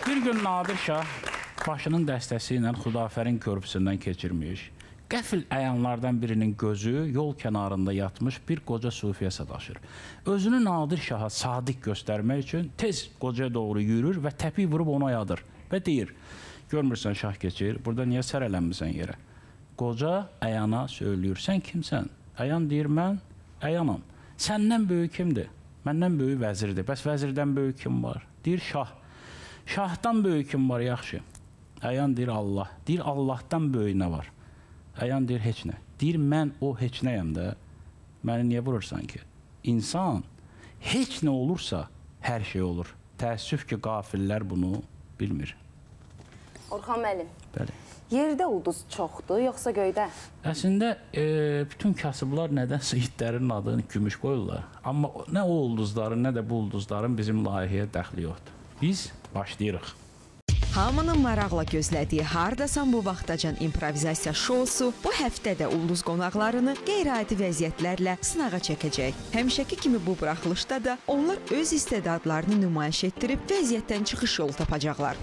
Bir gün Nadir Şah başının dəstəsi ilə Xudafərin körpüsündən keçirmiş, qəfil əyanlardan birinin gözü yol kənarında yatmış bir qoca sufiyə sataşır. Özünü Nadir Şaha sadiq göstərmək üçün tez qocaya doğru yürür və təpi vurub ona yadır və deyir, görmürsən şah keçir, burada niyə sərələnmirsən yerə? Qoca əyana söylüyor, sən kimsən? Əyan deyir, mən əyanam. Səndən böyük kimdir? Məndən böyük vəzirdir. Bəs vəzirdən böyük kim var? Deyir, şah. Şahdan böyük kim var, yaxşı? Əyan deyir, Allah. Deyir, Allahdan böyük nə var? Əyan deyir, heç nə. Deyir, mən o heç nəyəm də. Məni niyə vurursan ki? İnsan heç nə olursa hər şey olur. Təəssüf ki, qafillər bunu bilmir. Orxan müəllim. Bəli. Yerdə ulduz çoxdur, yoxsa göydə? Əslində, bütün kasıblar nədənsə itlərinin adını gümüş qoyurlar. Amma nə o ulduzların, nə də bu ulduzların bizim layihəyə dəxli yoxdur. Biz başlayırıq. Hamının maraqla gözlədiyi Hardasan bu vaxtacan improvizasiya şousu bu həftədə ulduz qonaqlarını qeyri-adi vəziyyətlərlə sınağa çəkəcək. Həmişəki kimi bu buraxılışda da onlar öz istedadlarını nümayiş etdirib vəziyyətdən çıxış yolu tapacaqlar.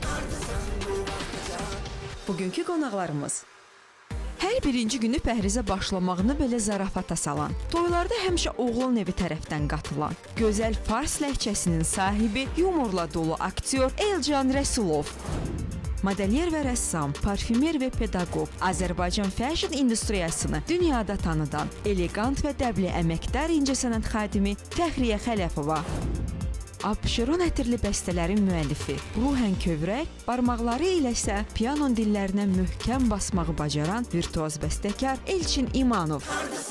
Bugünkü qonaqlarımız hər birinci günü pəhrizə başlamağını belə zarafata salan, toylarda həmişə oğlan evi tərəfdən qatılan, gözəl fars ləhcəsinin sahibi, yumorla dolu aktyor Elcan Rəsulov, modelyer və rəssam, parfümer və pedaqoq, Azərbaycan fashion industriyasını dünyada tanıdan, elegant və dəbli əməkdar incəsənət xadimi Fəxriyə Xələfova, Abşeron ətirli bəstələrin müəllifi, ruhən kövrək, barmaqları ilə isə pianon dillərinə möhkəm basmağı bacaran virtuoz bəstəkar Elçin İmanov.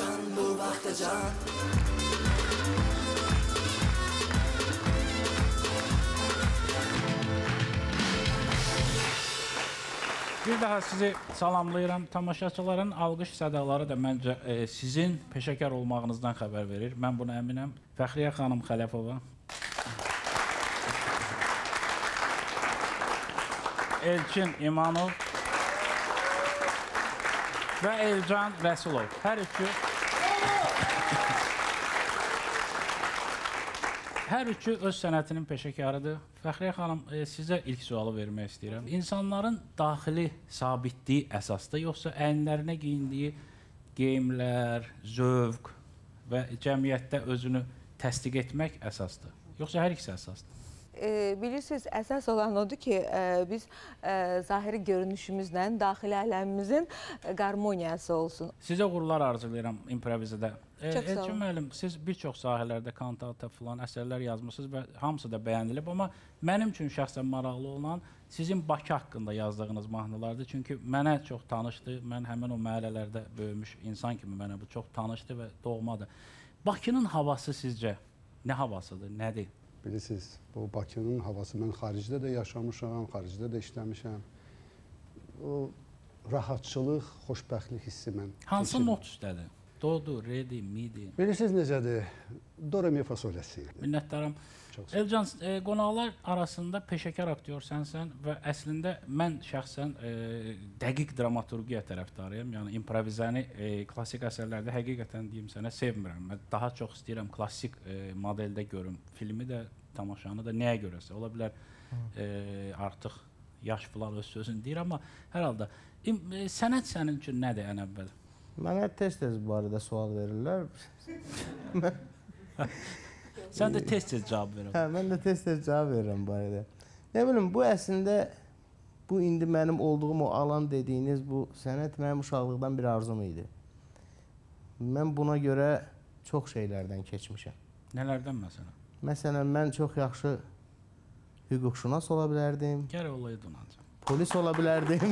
Bir daha sizi salamlayıram. Tamaşaçıların alqış sədaqları da məncə sizin peşəkar olmağınızdan xəbər verir. Mən buna əminəm. Fəxriyə xanım Xələfova. Elçin İmanov və Elcan Rəsulov. Hər üçü öz sənətinin peşəkarıdır. Fəxriyə xanım, sizə ilk sualı vermək istəyirəm. İnsanların daxili sabitliyi əsasdır, yoxsa əyinlərinə geyindiyi geyimlər, zövq və cəmiyyətdə özünü təsdiq etmək əsasdır? Yoxsa hər ikisi əsasdır? Bilirsiniz, əsas olan odur ki, biz zahiri görünüşümüzlə daxili aləmimizin qarmoniyası olsun. Sizə uğurlar arzulayıram improvizədə. Çox sağ olun. Elçin müəllim, siz bir çox sahələrdə kantata filan əsərlər yazmışsınız və hamısı da bəyənilib, amma mənim üçün şəxsən maraqlı olan sizin Bakı haqqında yazdığınız mahnılardır. Çünki mənə çox tanışdır, mən həmin o məhəllələrdə böyümüş insan kimi mənə bu çox tanışdır və doğmadır. Bakının havası sizcə nə havasıdır, nədir? Bilirsiniz, bu Bakının havası, mən xaricdə də yaşamışam, xaricdə də işləmişəm. O rahatçılıq, xoşbəxtlik hissi mən hansı not üstədir? Do, re, mi, di. Bilirsiniz necədir? Do, re, mi, fa, sol, la, si. Minnətdaram. Elcan, qonaqlar arasında peşəkar aktyor sənsən və əslində mən şəxsən dəqiq dramaturgiya tərəfdarıyam. Yəni improvizəni klassik əsərlərdə həqiqətən deyim sənə sevmirəm. Mən daha çox istəyirəm klassik modeldə görüm. Filmi də, tamaşanı da nəyə görəsə. Ola bilər artıq yaş filan öz sözünü deyir, amma hər halda sənət sənin üçün nədir ən əvvəl? Mənə tez-tez bu barədə sual verirlər. Sən də tez-tez cavab verirəm. Hə, mən də tez-tez cavab verirəm bu barədə. Nə bilim, bu əslində, bu indi mənim olduğum o alan dediyiniz bu sənət mənim uşaqlıqdan bir arzum idi. Mən buna görə çox şeylərdən keçmişəm. Nələrdən məsələn? Məsələn, mən çox yaxşı hüquqşünas ola bilərdim. Gərək olaydın ancaq. Polis ola bilərdim.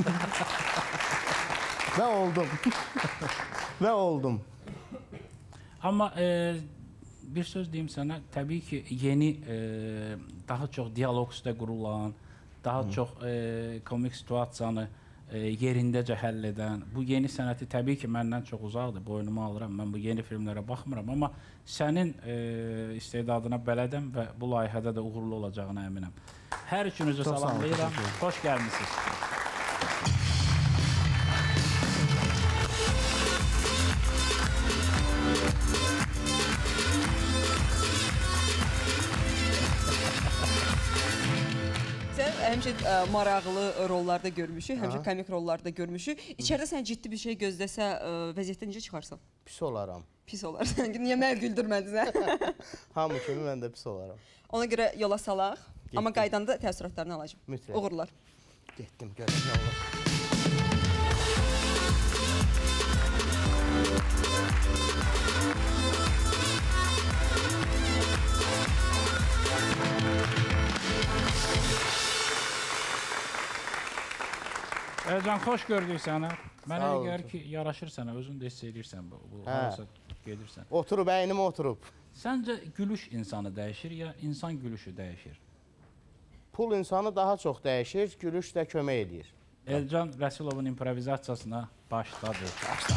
Və oldum. Və oldum. Amma bir söz deyim sənə, təbii ki, yeni, daha çox dialoq üstə qurulan, daha çox komik situasiyanı yerindəcə həll edən, bu yeni sənəti təbii ki, məndən çox uzaqdır, boynuma alıram, mən bu yeni filmlərə baxmıram, amma sənin istedadına bələdəm və bu layihədə də uğurlu olacağına əminəm. Hər üçünüzü salamlayıram, xoş gəlmişsiniz. həmişə maraqlı rollarda görmüşük, həmişə komik rollarda görmüşük. İçəridə sən ciddi bir şey gözləsə, vəziyyətdə necə çıxarsan? Pis olaram. Pis olarsan. Niyə məni güldürmədin? Hamı kimi mən də pis olaram. Ona görə yola salaq. Amma qaydanda təəssüratlarını alacağım. Mütləq. Uğurlar. Getdim, görəm nə olur. Ercan, xoş gördük səni. Mənə Sağ ol. gəlir ki, yaraşır sənə, özün də hiss edirsən bu harasa gedirsən. Oturub, əynimə oturub. Səncə gülüş insanı dəyişir ya insan gülüşü dəyişir? Pul insanı daha çox dəyişir, gülüş də kömək edir. Elcan Rəsilovun improvizasiyasına başladı.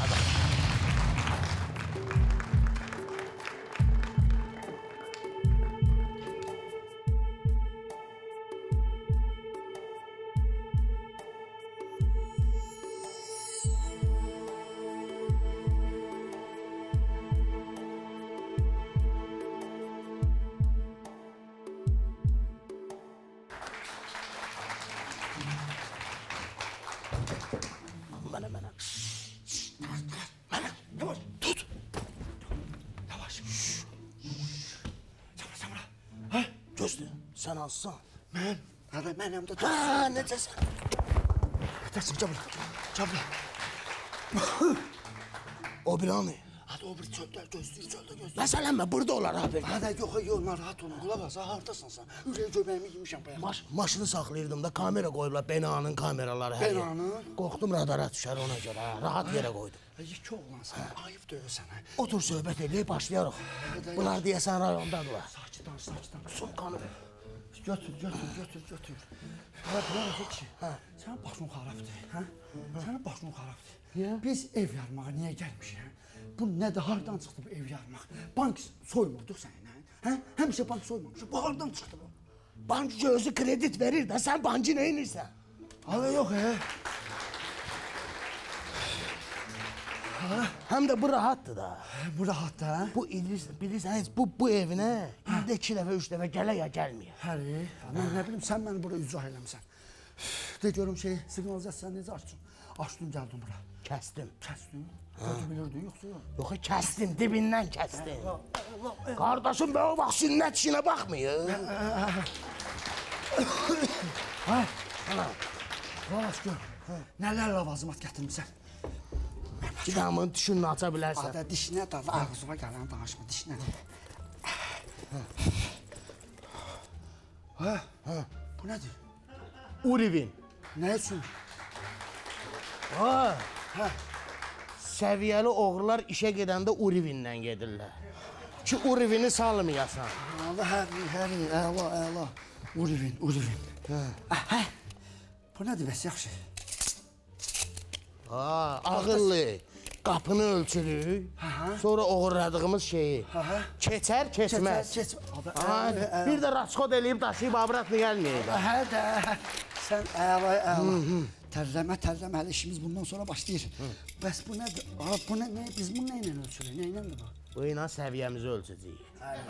Gözlə, sən hansısan? Mən? Hə, mənəm də. Hə, necəsən? Nəsin, cabla. O bir anı. Hadi o bir çöldə gözləyir. Məsələn, burada olar abi. Hə, yox, narahat olma. Qulaq as, hardasan sən? Ürək göbəyimi yemişəm bayaq. Maşını saxlayırdım da, kamera qoyublar, binanın kameraları. Binanın? Qorxdum, radara düşər ona görə, rahat yerə qoydum. Yekə oğlansan, ayıb döyürsən. Otur, söhbət edib, başlayarıq. Bunlar deyəsən rayondadırlar. Sakit. Sumkanı ver. Götür. Hə, bu ki, sənin başın xarabdır, hə? Sənin başın xarabdır. Biz ev yarmağa niyə gəlmişik? Bu nədir, hardan çıxdı bu ev yarmaq? Bank soymurduq səninlə, hə? Həmişə bank soymamışıq, bu hardan çıxdı bu? Bank gözü kredit verir də, sən bankı nə inirsən? Hala yox, Həm də bu rahatdır da. Bu rahat da, hə? Bu bilirsən, heç bu evinə ildə 2 dəfə, 3 dəfə gələ ya gəlməyə. Həri, mən nə bilim, sən məni bura üzrah eləmişsən. De görüm siqnalizasiyanı necə açdın? Açdın, gəldin bura. Kəsdim. Kəsdin? Gördü bilirdin, yoxsa yox? Yox, kəsdim, dibindən kəsdim. Qardaşım, ben o vaxt sünnət işinə baxmıyım. Valas gör, nələr lavazımat gətirmişsən? Bir damın düşününü aça bilərsən. Adə, dişinə də, ağzıma gələn danışma, dişinə. Bu nədir? Urivin. Nə üçün? Səviyyəli oğrular işə gedəndə Urivinlə gedirlər. Ki, Urivini salmayasan. Həri, əla. Urivin. Bu nədir bəs, yaxşı? Ağıllı. Qapını ölçürük, sonra oğurladığımız şeyi. Keçər, keçməz. Bir də raskod eləyib daşıyıb abratını gəlməyək. Hə də, sən əla. Tərləmə, hələ işimiz bundan sonra başlayır. Bəs bu nədir? Biz bunu nə ilə ölçürük? Nə iləndir bu? Bu ilə səviyyəmizi ölçəcəyik.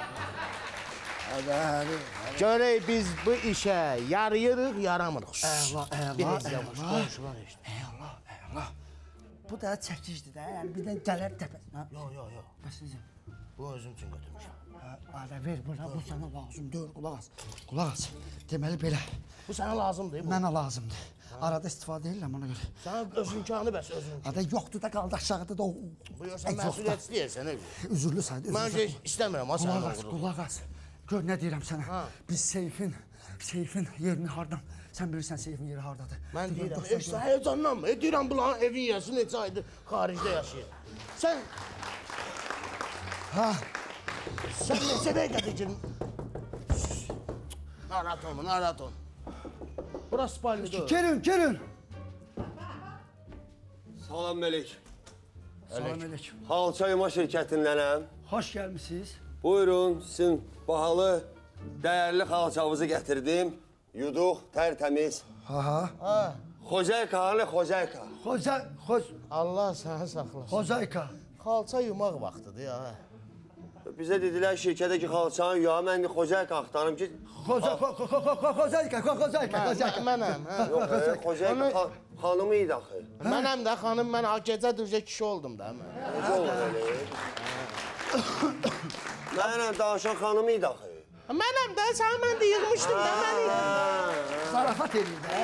Həri. Görək biz bu işə yarıyırıq, yaramırıq. Əla. Qonşular işte. Əla. Bu da çəkicdir də, yəni bir də gələr təpəsinə. Yox. Bəs necə? Bu özüm üçün götürmüşəm. Adə ver bura, bu sənə lazım deyil, qulaq as. Deməli belə. Bu sənə lazımdır bu. Mənə lazımdır. Arada istifadə edirəm ona görə. Sənə özünkanı bəs özün. Adə yoxdur da qaldı aşağıda da o. Buyursan məsuliyyət istəyirsən. Üzürlü saydı. Mən istəmirəm, ha sənə olur. Qulaq as. Gör nə deyirəm sənə. Biz Seyfin yerini hardan? Sən bilirsən Seyfin yeri hardadır. Mən deyirəm, sən heyecanlanma. Deyirəm, bunların evin yəsi neçə aydır xaricdə yaşayır. Sən neçə dəqiqədir ki... Narahat ol. Burası spalnidir. Gelin. Salam Melik. Salam aleyküm. Halça Yuma şirkətinlənəm. Hoş gəlmişsiniz. Buyurun, sizin bahalı, dəyərli xalçamızı gətirdim. Yuduq, tərtəmiz. Xozayka, hani Xozayka? Allah səni saxlasın. Xozayka. Xalça yumaq vaxtıdır ya. bizə dedilər şirkətə ki, xalçanı yuya, mən də Xocayka axtarım ki... Xozayka. Mənəm. Yox, Xocayka xanımı idi axı. Mənəm də xanım, mən gecə düzə kişi oldum da. Necə olur elə? Mənəm danışan xanımı idi axı. Mənəm də, səni mən də yığmışdım da məni. Zarafat eləyir də.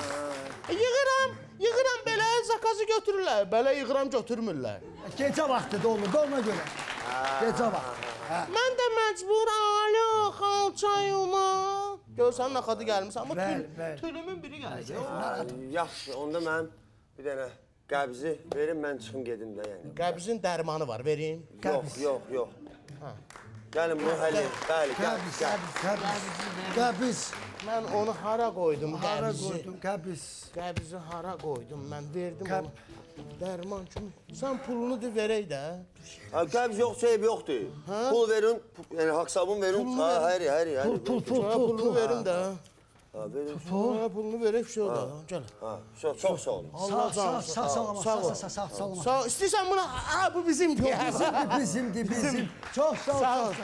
Yığıram belə zakazı götürürlər, belə yığıram götürmürlər. Gecə vaxtı da olur da ona görə. Gecə vaxtı. Mən də məcbur alo xalça yuma. Görsən nə xadı gəlmiş, amma tülümün biri gələcək. Yaxşı, onda mən bir dənə qəbzi verim, mən çıxım gedim də yəni. Qəbzin dərmanı var, vereyim. Yox. Gəlin bunu həll edin. Bəli, Qəbiz. Mən onu hara qoydum, Qəbiz. Qəbzi hara qoydum, mən verdim onu. Dərman kimi. Sən pulunu da verək də. Qəbz yoxsa ev yoxdur. Pul verin, yəni haqsabın verin. Həri. Pulunu verin də. Verin. Pulunu verək bir şey o da. Gəl. Çox sağ olun. Sağ ol. İstəyirsən bunu, bu bizimdir. Bizim. Çox sağ ol.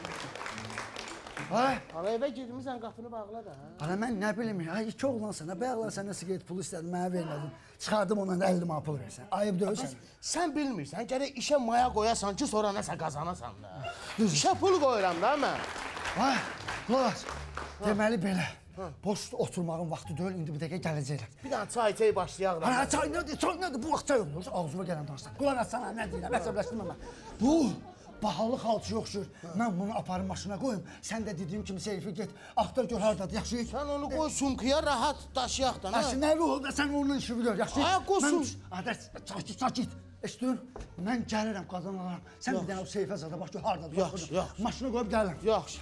Hala evə girmirsən, qapını bağla da. Ana mən nə bilim ya, iki oğlansan, bəğlarsan, siqaret pulu istədim, mənə vermədin. Çıxardım ondan 50 man pul versən. Ayıb deyilsən. Sən bilmirsən, gərək işə maya qoyasan ki, sonra nəsə qazanasan da. İşə pul qoyuram da mən. Qulaq, deməli belə. Boş oturmağın vaxtı deyil, indi bir dəqiqə gələcəklər. Bir dənə çay başlayaq da. Çay nədir, bu vaxt çay olur, ağzıma gələn danışsan. Qulaq açsana, nə deyirəm, əsəbləşdirmə mən. Bu, bahalı xalçı yoxdur. Mən bunu aparım maşına qoyum. Sən də dediyim kimi Seyfi get, axtar gör hardadır, yaxşı? Sən onu qoy sumkaya rahat daşıyaq da. Nə oldu, sən onunla işi biliyor, yaxşı? Qoysun. Sakit. Eşidir, mən gəlirəm, qazan alaram. Sən bir dənə o Seyfə zada bax gör hardadır. Yaxşı. Maşına qoyub gəlirəm. Yaxşı.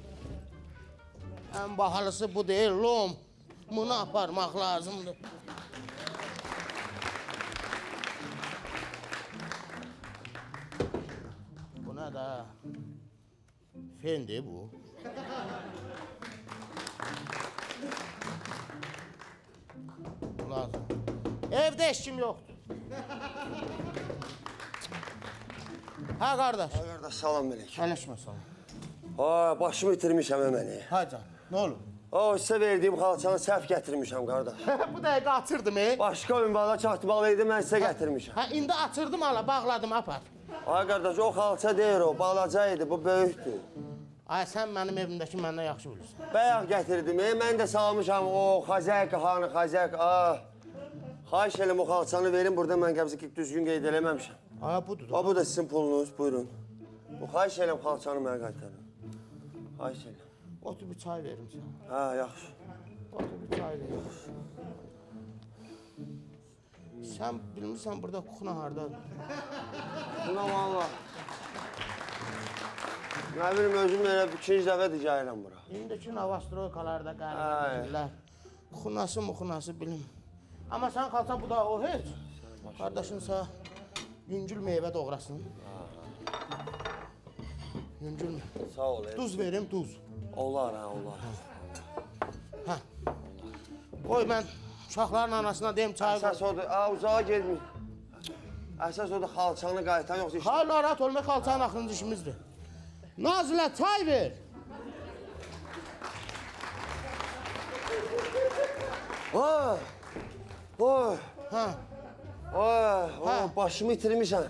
Ən bahalısı bu deyil, lom. Bunu aparmaq lazımdır. Bu nə də? Fendir bu. Lazım. Evdə heç kim yoxdur. Hə, qardaş. Salam melek. Ələşmə salam. Başımı itirmişəm əməni. Haycan, nə olur? Sizə verdiyim xalçanı səhv gətirmişəm, qardaş. Bu dəqiqə açırdım, Başqa ünvana çatmalıydı, mən sizə gətirmişəm. İndi açırdım, hala, bağladım, apar. Qardaş, o xalça deyir o, balaca idi, bu böyükdür. Sən mənim evimdəki məndən yaxşı bilirsən. Bəyək gətirdim, mən də salmışam o Xazayka xanı, Xazayka. Xahiş eləm o xalçanı verin, burada mən qəbzi düzgün qeyd eləməmişəm. Budur. Bu da sizin pulunuz, buyurun. Bu xahiş eləm xalçanı mənə qaytarın. Xahiş eləm. Otur bir çay verim sən. Yaxşı. Otur bir çay verim. Sən bilmirsən burada kuxuna hardadır? Buna valla. Nə bilim, özüm elə ikinci dəfədir gəlirəm bura. İndiki Novostroykalarda qəriblər. Kuxunası bilim. Amma sən qalsan bu da o heç. Qardaşınsa yüngül meyvə doğrasın. Yüngül mü? Sağ ol. Duz verim, duz. Olar. Qoy mən uşaqların anasına deyim çay qoy. Əsas odur, uzağa gelmir. Əsas odur xalçanı qaytan yoxsa işlə. Hayır, rahat olma, xalçanın axırıncı işimizdir. Nazilə, çay ver. Başımı itirmişəm.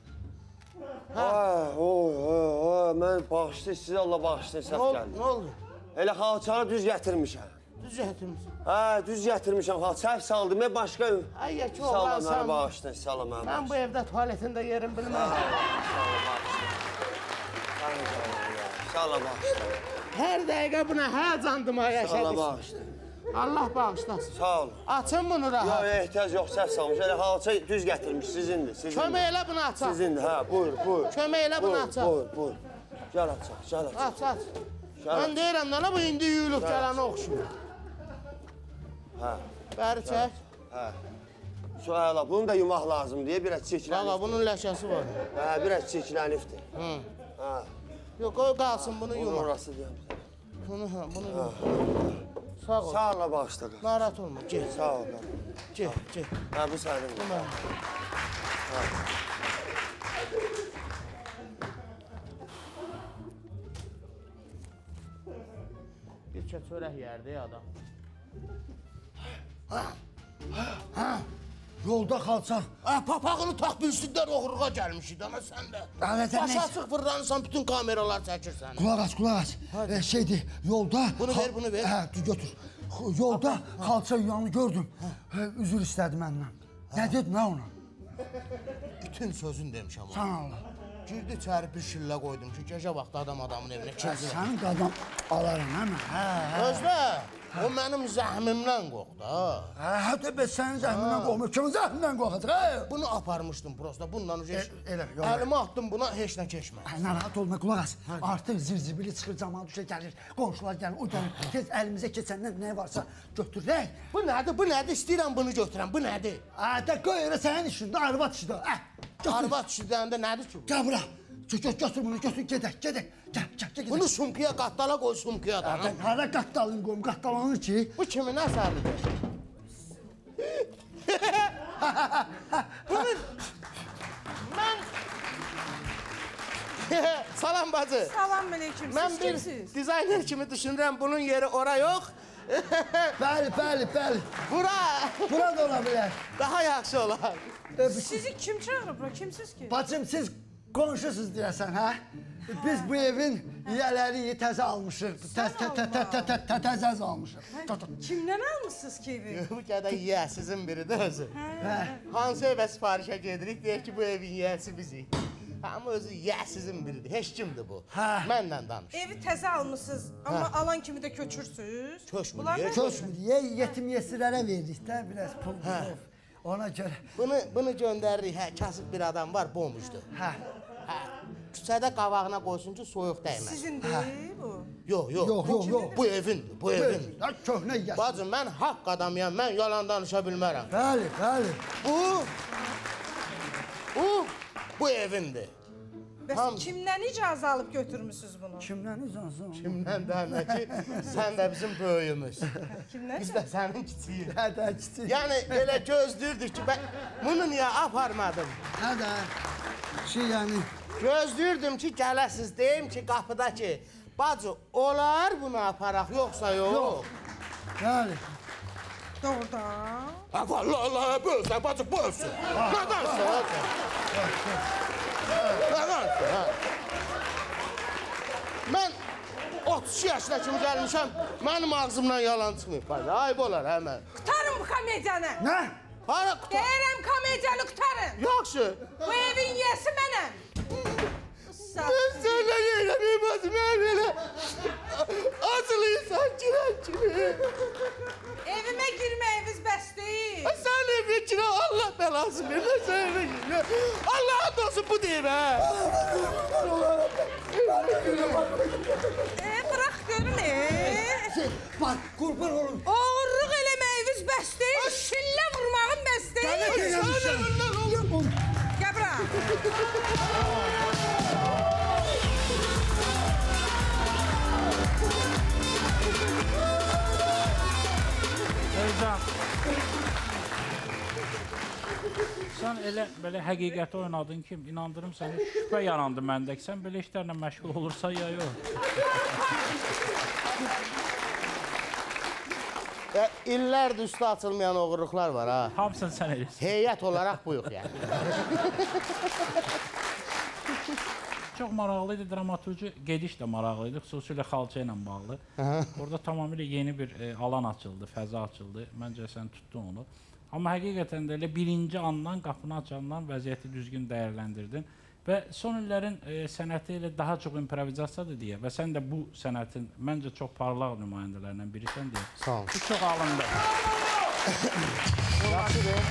Mən bağışlayın, sizə Allah bağışlayın, səhv gəldi. Nə oldu? Elə xalçanı düz gətirmişəm. Düz gətirmişsin. Düz gətirmişəm, səhv saldım, mən başqa... Ay, ki oğlan sən... Mənə bağışlayın, salam mənə bağışlayın. Mən bu evdə tualetində yerim bilməm. Salam bağışlayın. Hər dəqiqə buna həyəcandıma yaşadık. Salam bağışlayın. Allah bağışlasın. Sağ olun. Açın bunu rahat. Yox, ehtiyac yox, səhv salmış. Elə xalça düz gətirmiş, sizindir. Kömək elə bunu açaq. Sizindir, buyur. Kömək elə bunu açaq. Buyur. Gəl açaq. Aç. Mən deyirəm, nana bu indi yuyulub gələni oxşuyur. Bəri çək. Suala, bunu da yumaq lazım deyə biraz çirklənifdir. Valla, bunun ləkəsi var. Biraz çirklənifdir. Yox, qoy qalsın, bunu yumaq. Bunun orası deyəm. Bunu yumaq. Sağ ol. Sağ ol, bağışla. Narahat olma, get. Sağ ol. Get. Bu sənin. tikə çörək yerdi adam. Yolda qalsaq. Papağını taq bilsinlər oğurluğa gəlmişik ana sən də. Başa açıq fırlanırsan, bütün kameralar çəkir səni. Qulaq as. Şeydir, yolda... Bunu ver. Hə, götür. Yolda xalça yuyanı gördüm. Üzür istədi məndən. Nə dedin ha ona? Bütün sözün demişəm ona. Sən Allah. Girdi içəri bir şillə qoydum ki, gecə vaxtı adamın evinə kimdir? Sənin qadam alaram, hə? Özlə, o mənim zəhmimdən qorxdu, ha. Hətta bəs sənin zəhmindən qorxmur, kimin zəhmindən qorxacaq? Bunu aparmışdım prosta, bundan Elə, əlimi atdım buna, heç nə keçmə. Narahat olma, qulaq as. Artıq zirzibili çıxır, camaat düşə gəlir, qonşular gəlir, o gəlir. Tez əlimizə keçəndən nə varsa götürək. Bu nədir, istəyirəm bunu götürəm, bu nədir? Də qoy elə sənin işində, arvad işində. Arvad işidəndə nədir ki bu? Gəl bura. Götür bunu, gedək. Gəl. Bunu sumkaya qattala qoy sumkaya da. Hara qattalın qoyum, qattalanır ki. Bu kimin əsəridir? Bunu... Mən... Salam bacı. Salam aleyküm, siz kimsiz? Mən bir dizayner kimi düşünürəm, bunun yeri ora yox. Bəli. Bura da ola bilər. Daha yaxşı olar. Sizi kim çağırıb bura, kimsiz ki? Bacım, siz qonşusuz deyəsən, hə? Biz bu evin yiyələri təzə almışıq. Təzə almışıq. Kimdən almışsınız ki evi? Bu qədər yiyəsizin biridir özü. Hansı evə sifarişə gedirik, deyək ki, bu evin yiyəsi bizik. Amma özü yiyəsizin biridir, heç kimdir bu. Mənlə danış. Evi təzə almışsınız, amma alan kimi də köçürsünüz. Köçmür, yetim yesirlərə veririk də, biraz pul. Ona görə. Bunu göndəririk, kasıb bir adam var, bomujdur. Küçədə qavağına qoysun ki, soyuq dəyməz. Sizindir bu? Yox, bu evindir, bu evindir. Köhnə yiyəsin. Bacım, mən haqq adamıyam, mən yalan danışa bilmərəm. Bəli. Bu evindir. Bəs kimdən icazə alıb götürmüsünüz bunu? Kimdən icazə alıb? Kimdən deyəmə ki, sən də bizim böyüyümüz. Kimdən? Biz də sənin kiçiyik. Hə, kiçiyik. Yəni, elə gözlürdük ki, bunu niyə aparmadım? Hə də, yəni... Gözlürdüm ki, gələsiz, deyim ki, qapıda ki, bacı, olar bunu aparaq, yoxsa yox? Bəli. Doğrudan? Vallahi bölsən, bacı, bölsün. Nədansə? Mən 32 yaşına kimi gəlmişəm, mənim ağzımdan yalan çıxmayıb. Ayıb olar həmən. Qutarın bu komediyanı. Nə? Deyirəm komediyanı qutarın. Yaxşı. Bu evin yiyəsi mənəm. Mən sənə yeyrəm, bacım, mən elə acılı insan girən kimi. Evimə girməyiniz bəs deyil. Sən evin içine Allah belası verir, sen evin içine. Allah'ın dostu bu değil ha. Bırak görün Bak kurban olun. Oğurluq eləməyiniz bəs deyil. Şillə vurmağın bəs deyil. Gəl bura. Heyecan. Sən elə belə həqiqəti oynadın ki, inandırım səni, şübhə yarandı məndə ki, sən belə işlərlə məşğul olursan ya yox. İllərdir üstü açılmayan oğurluqlar var ha. Hamısını sən eləyirsən. Heyət olaraq bu yox yəni. Çox maraqlıydı, dramaturji gediş də maraqlıydı, xüsusilə xalça ilə bağlı. Orada tamamilə yeni bir alan açıldı, fəza açıldı. Məncə sən tutdun onu. Amma həqiqətən də elə birinci andan, qapını açandan vəziyyəti düzgün dəyərləndirdin. Və son illərin sənəti ilə daha çox improvizasiyadır deyə və sən də bu sənətin məncə çox parlaq nümayəndələrindən birisən deyə. Sağ ol. Bu çox alındı. Yaxşıdır.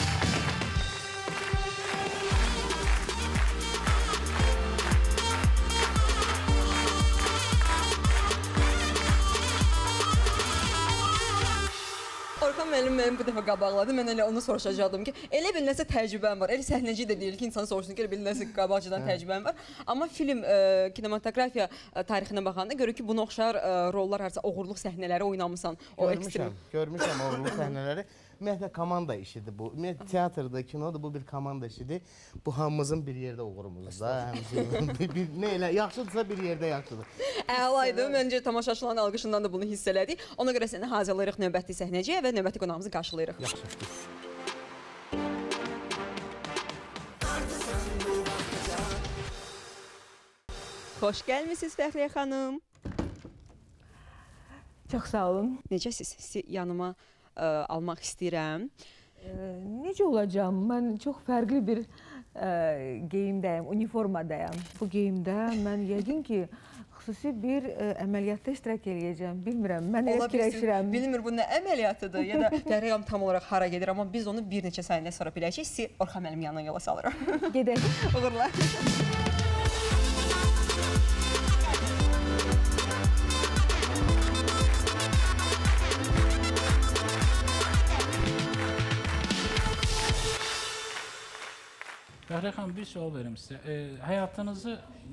Orxan müəllim məni bu dəfə qabaqladı. Mən elə onu soruşacaqdım ki, elə bir nəsə təcrübəm var. Elə səhnəci də deyir ki, insan soruşsun ki, elə bir nəsə qabaqcadan təcrübəm var. Amma film, kinematografiya tarixinə baxanda görür ki, buna oxşar rollar harca oğurluq səhnələri oynamısan. Görmüşəm oğurluq səhnələri. ümumiyyətlə komanda işidir bu. Ümumiyyətlə teatrda, kinoda bu bir komanda işidir. Bu hamımızın bir yerdə uğurumuz da. Nə elə yaxşıdırsa bir yerdə yaxşıdır. Əlaydı. Məncə tamaşaçıların alqışından da bunu hiss elədik. Ona görə səni hazırlayırıq növbəti səhnəciyə və növbəti qonağımızı qarşılayırıq. Yaxşı. Xoş gəlmisiniz Fəxriyə xanım. Çox sağ olun. Necəsiz? Sizi yanıma almaq istəyirəm. Necə olacağım? Mən çox fərqli bir geyimdəyim, uniformadayım. Bu geyimdə mən yəqin ki, xüsusi bir əməliyyatda iştirak eləyəcəm. Bilmirəm, mən elə fikirləşirəm. Bilmir bu nə əməliyyatıdır ya da Fəxriyə xanım tam olaraq hara gedir, amma biz onu bir neçə saniyə sonra biləcəyik. Sizi Orxan müəllim yanına yola salırıq. Gedək. Uğurlar. Fəxriyə xanım, bir sual verim sizə. Həyatınızı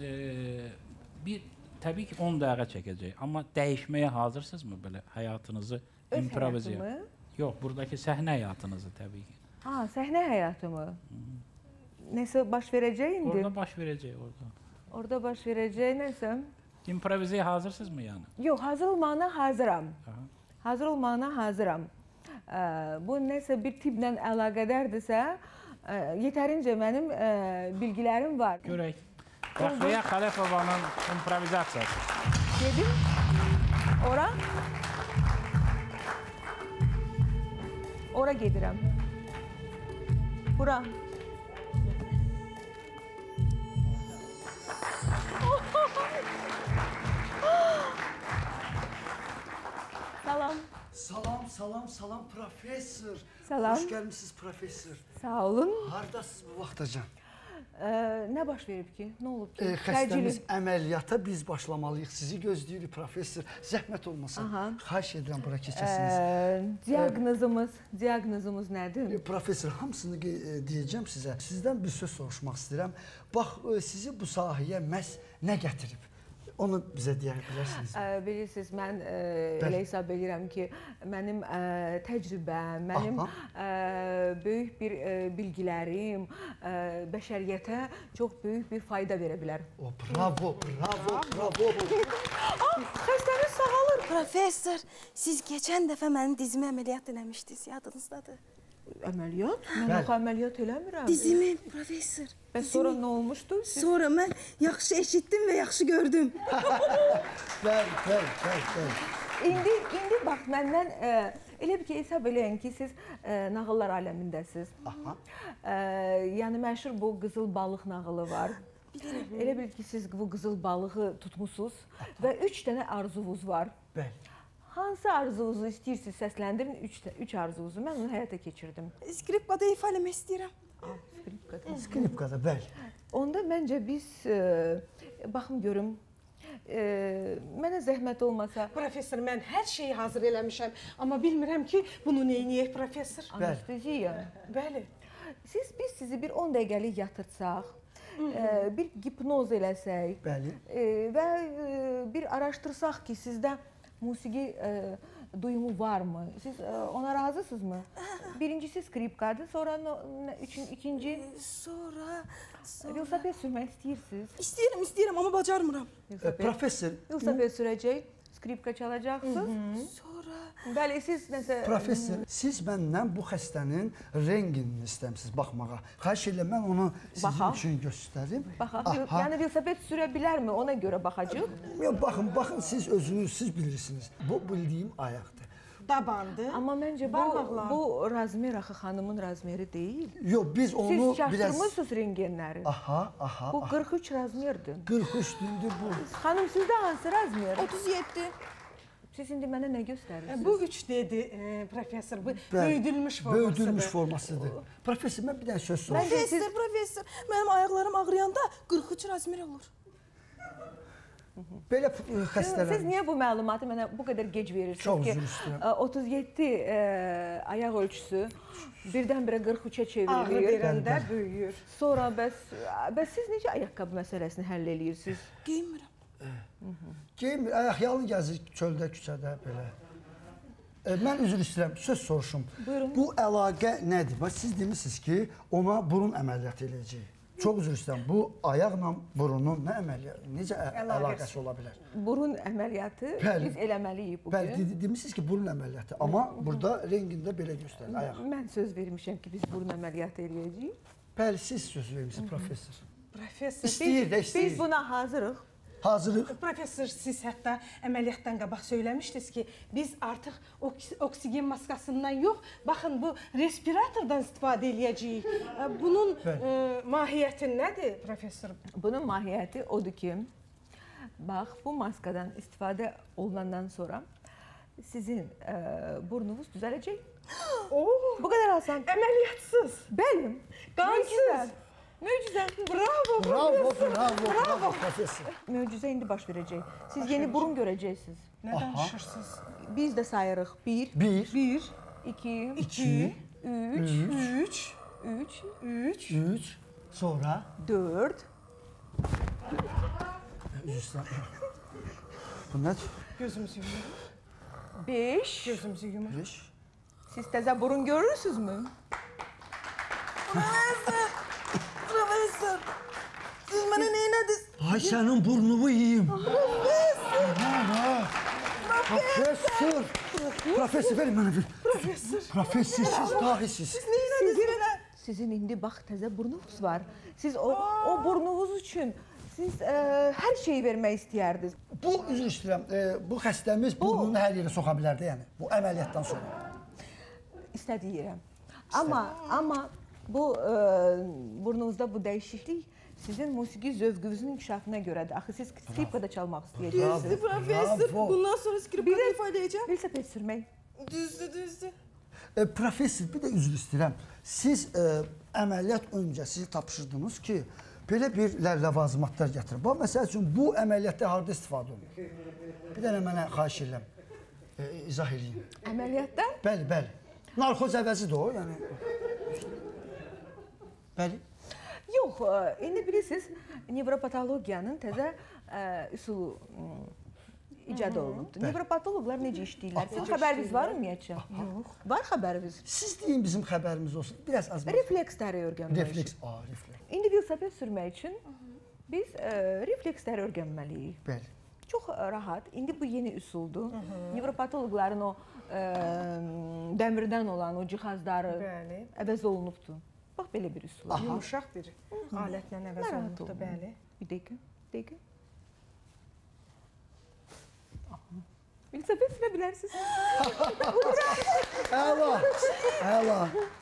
təbii ki 10 dəqiqə çəkəcək, amma dəyişməyə hazırsınızmı belə həyatınızı improvizasiya? Yox, buradakı səhnə həyatınızı təbii ki. Ha, səhnə həyatımı. Nəsə baş verəcək indi? Orada baş verəcək, orada. Orada baş verəcək nəsə? İmprovizasiya hazırsınızmı yəni? Yox, hazır olmağına hazıram. Hazır olmağına hazıram. Bu nəsə bir tiplə əlaqədardirsə, yetərincə mənim bilgilərim var. Görək. Fəxriyə Xələfovanın improvizasiyası. Gedim. Ora. Ora gedirəm. Bura. Salam. Salam professor. Salam. Hoş gəlmisiniz professor. Sağ olun. Hardasınız bu vaxtacan? Nə baş verib ki? Nə olub ki? Xəstəmiz əməliyyata biz başlamalıyıq. Sizi gözləyirik professor. Zəhmət olmasa. Xahiş edirəm bura keçəsiniz. Diaqnozumuz nədir? Professor, hamısını deyəcəm sizə. Sizdən bir söz soruşmaq istəyirəm. Bax, sizi bu sahəyə məhz nə gətirib? Onu bizə deyə bilərsiniz. Bilirsiniz, mən elə hesab edirəm ki, mənim təcrübəm, mənim böyük bir bilgilərim bəşəriyyətə çox böyük bir fayda verə bilər. Bravo. Xəstəmiz sağalır. Professor, siz keçən dəfə mənim dizimi əməliyyat eləmişdiniz, yadınızdadır. Əməliyyat? Mən axı əməliyyat eləmirəm. Dizimi, professor. Bəs sonra nə olmuşdu? Sonra mən yaxşı eşitdim və yaxşı gördüm. Bəli. İndi bax, məndən elə bir ki, hesab eləyin ki, siz nağıllar aləmindəsiz. Yəni, məşhur bu qızıl balıq nağılı var. Elə bil ki, siz bu qızıl balığı tutmuşsunuz və 3 dənə arzunuz var. Bəli. Hansı arzunuzu istəyirsiniz, səsləndirin 3 arzunuzu. Mən onu həyata keçirdim. Skripkada ifa eləmək istəyirəm. Skripkada, bəli. Onda məncə biz, baxım görüm, mənə zəhmət olmasa... Professor, mən hər şeyi hazır eləmişəm, amma bilmirəm ki, bunu neyniyək, professor? Anesteziya. Bəli. Biz sizi bir 10 dəqiqəlik yatırsaq, bir hipnoz eləsək və bir araşdırsaq ki, sizdə musiqi duyumu varmı? Siz ona razısınızmı? Birincisi skripkadır, sonra ikinci... Sonra... Velosiped sürmək istəyirsiniz? İstəyirəm, amma bacarmıram. Professor... Velosiped sürəcək, skripka çalacaqsınız. Sonra... Bəli, siz nəsə... Professor, siz məndən bu xəstənin renginini istəmişsiniz baxmağa. Xahiş edirəm, mən onu sizin üçün göstərim. Baxaq, yəni velosiped sürə bilərmi? Ona görə baxacaq. Baxın, siz özünüz, siz bilirsiniz. Bu bildiyim ayaqdır. Dabandı. Amma məncə bu razmer axı xanımın razmeri deyil. Yox, biz onu siz çaşdırmısınız rengenləri. Aha. Bu 43 razmerdir. 43-dür bu. Xanım, sizdə hansı razmer? 37. Siz indi mənə nə göstərirsiniz? Bu 3 dedi professor, bu böyüdülmüş formasıdır. Böyüdülmüş formasıdır. Professor, mən bir dənə söz soruşum. Professor, mənim ayaqlarım ağrıyanda 43 razmer olur. Belə xəstələr... Siz niyə bu məlumatı mənə bu qədər gec verirsiniz ki? Çox üzr istəyirəm. 37 ayaq ölçüsü birdən-birə 43-ə çevrilir. Ağrı verəndə böyüyür. Sonra bəs siz necə ayaqqabı məsələsini həll edirsiniz? Geyinmirəm. Geyinmir, ayaq yalın gəzir çöldə, küçədə belə. Mən üzr istəyirəm, söz soruşum. Buyurun. Bu əlaqə nədir? Bax, siz demişsiniz ki, ona burun əməliyyatı eləyəcək. Çox üzr istəyirəm, bu ayaqla burunun nə əməliyyatı, necə əlaqəsi ola bilər? Burun əməliyyatı biz eləməliyik bugün. Bəli, demişsiniz ki, burun əməliyyatı, amma burada rengində belə göstərir, ayaq. Mən söz vermişəm ki, biz burun əməliyyatı eləyəcəyik. Bəli, siz söz vermişsiniz, professor. Professor, İstəyir də, istəyir. Biz buna hazırıq. Hazırıq. Professor, siz hətta əməliyyatdan qabaq söyləmişdiniz ki, biz artıq oksigen maskasından yox, baxın bu respiratordan istifadə eləyəcəyik. Bunun mahiyyəti nədir, professor? Bunun mahiyyəti odur ki, bax, bu maskadan istifadə olunandan sonra sizin burnunuz düzələcək. Bu qədər asan. Əməliyyatsız. Bəli. Qansız. Möcüzə. Bravo, Bravo, professor. Möcüzə indi baş verəcək. Siz yeni burun görəcəksiniz. Nə danışırsınız? Biz də sayırıq. 1, 2, 3, sonra 4. Bu nədir? Gözümüzü yumuruq. 5. Gözümüzü yumuruq. Siz təzə burun görürsünüzmü? Professor, siz mənə neynədiniz? Ay, sənin burnunu yiyeyim. Professor. Professor, verin mənə bir. Professor, siz dahisiz. Sizin indi bax təzə burnunuz var. Siz o burnunuz üçün siz hər şeyi vermək istəyərdiniz. Bu, üzr istəyirəm, bu xəstəmiz burnunu hər yerə soxa bilərdi, yəni. Bu əməliyyatdan sonra. İstədiyi yerə. Amma bu burnunuzda bu dəyişiklik sizin musiqi zövqünüzün inkişafına görədir. Axı siz skripkada çalmaq istəyəcəksiniz. Professor, bundan sonra skripkada ifadə edəcəm. Velosiped sürmək. Düzdür. Professor, bir də üzr istəyirəm. Siz əməliyyat öncə sizi tapşırdınız ki, belə bir ləvazimatlar gətirin. Bax, məsəl üçün, bu əməliyyatda harada istifadə olunur? Bir dənə mənə xahiş edirəm, izah edin. Əməliyyatdan? Bəli. Narkoz əvəzidir o, yəni. Bəli. Yox, indi bilirsiniz, nevropatologiyanın təzə üsulu icad olunubdur. Nevropatoloqlar necə işləyirlər? Sizin xəbəriniz var ümumiyyətcə? Yox. Var xəbəriniz? Siz deyin bizim xəbərimiz olsun. Biraz az. Refleksləri öyrənmək. Refleks. İndi velosiped sürmək üçün biz refleksləri öyrənməliyik. Bəli. Çox rahat. İndi bu yeni üsuldur. Nevropatoloqların o dəmirdən olan o cihazları əvəz olunubdur. Bax, belə bir üsul. Yumuşaq bir alətlə əvəz olunubdur, bəli. Bir dəqiqə. Velosiped sürə bilərsiniz. Əla.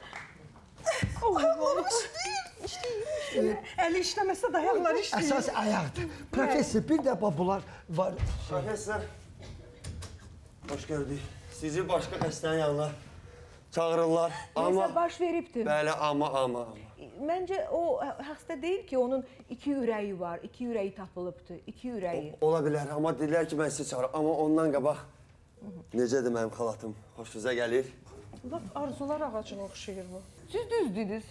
Əli işləməsə də ayaqlar işləyir. Əsas ayaqdır. Professor, bir də bunlar var. Professor, hoş gördük. Sizi başqa xəstənin yanına çağırırlar. Nəsə baş veribdir. Bəli, amma. Məncə o xəstə deyil ki, onun 2 ürəyi var, 2 ürəyi tapılıbdır, 2 ürəyi. Ola bilər, amma dedilər ki, mən sizi çağırım. Amma ondan qabaq, necədir mənim xalatım? Xoşunuza gəlir. Laf arzular ağacına oxşayır bu. Siz düz dediniz.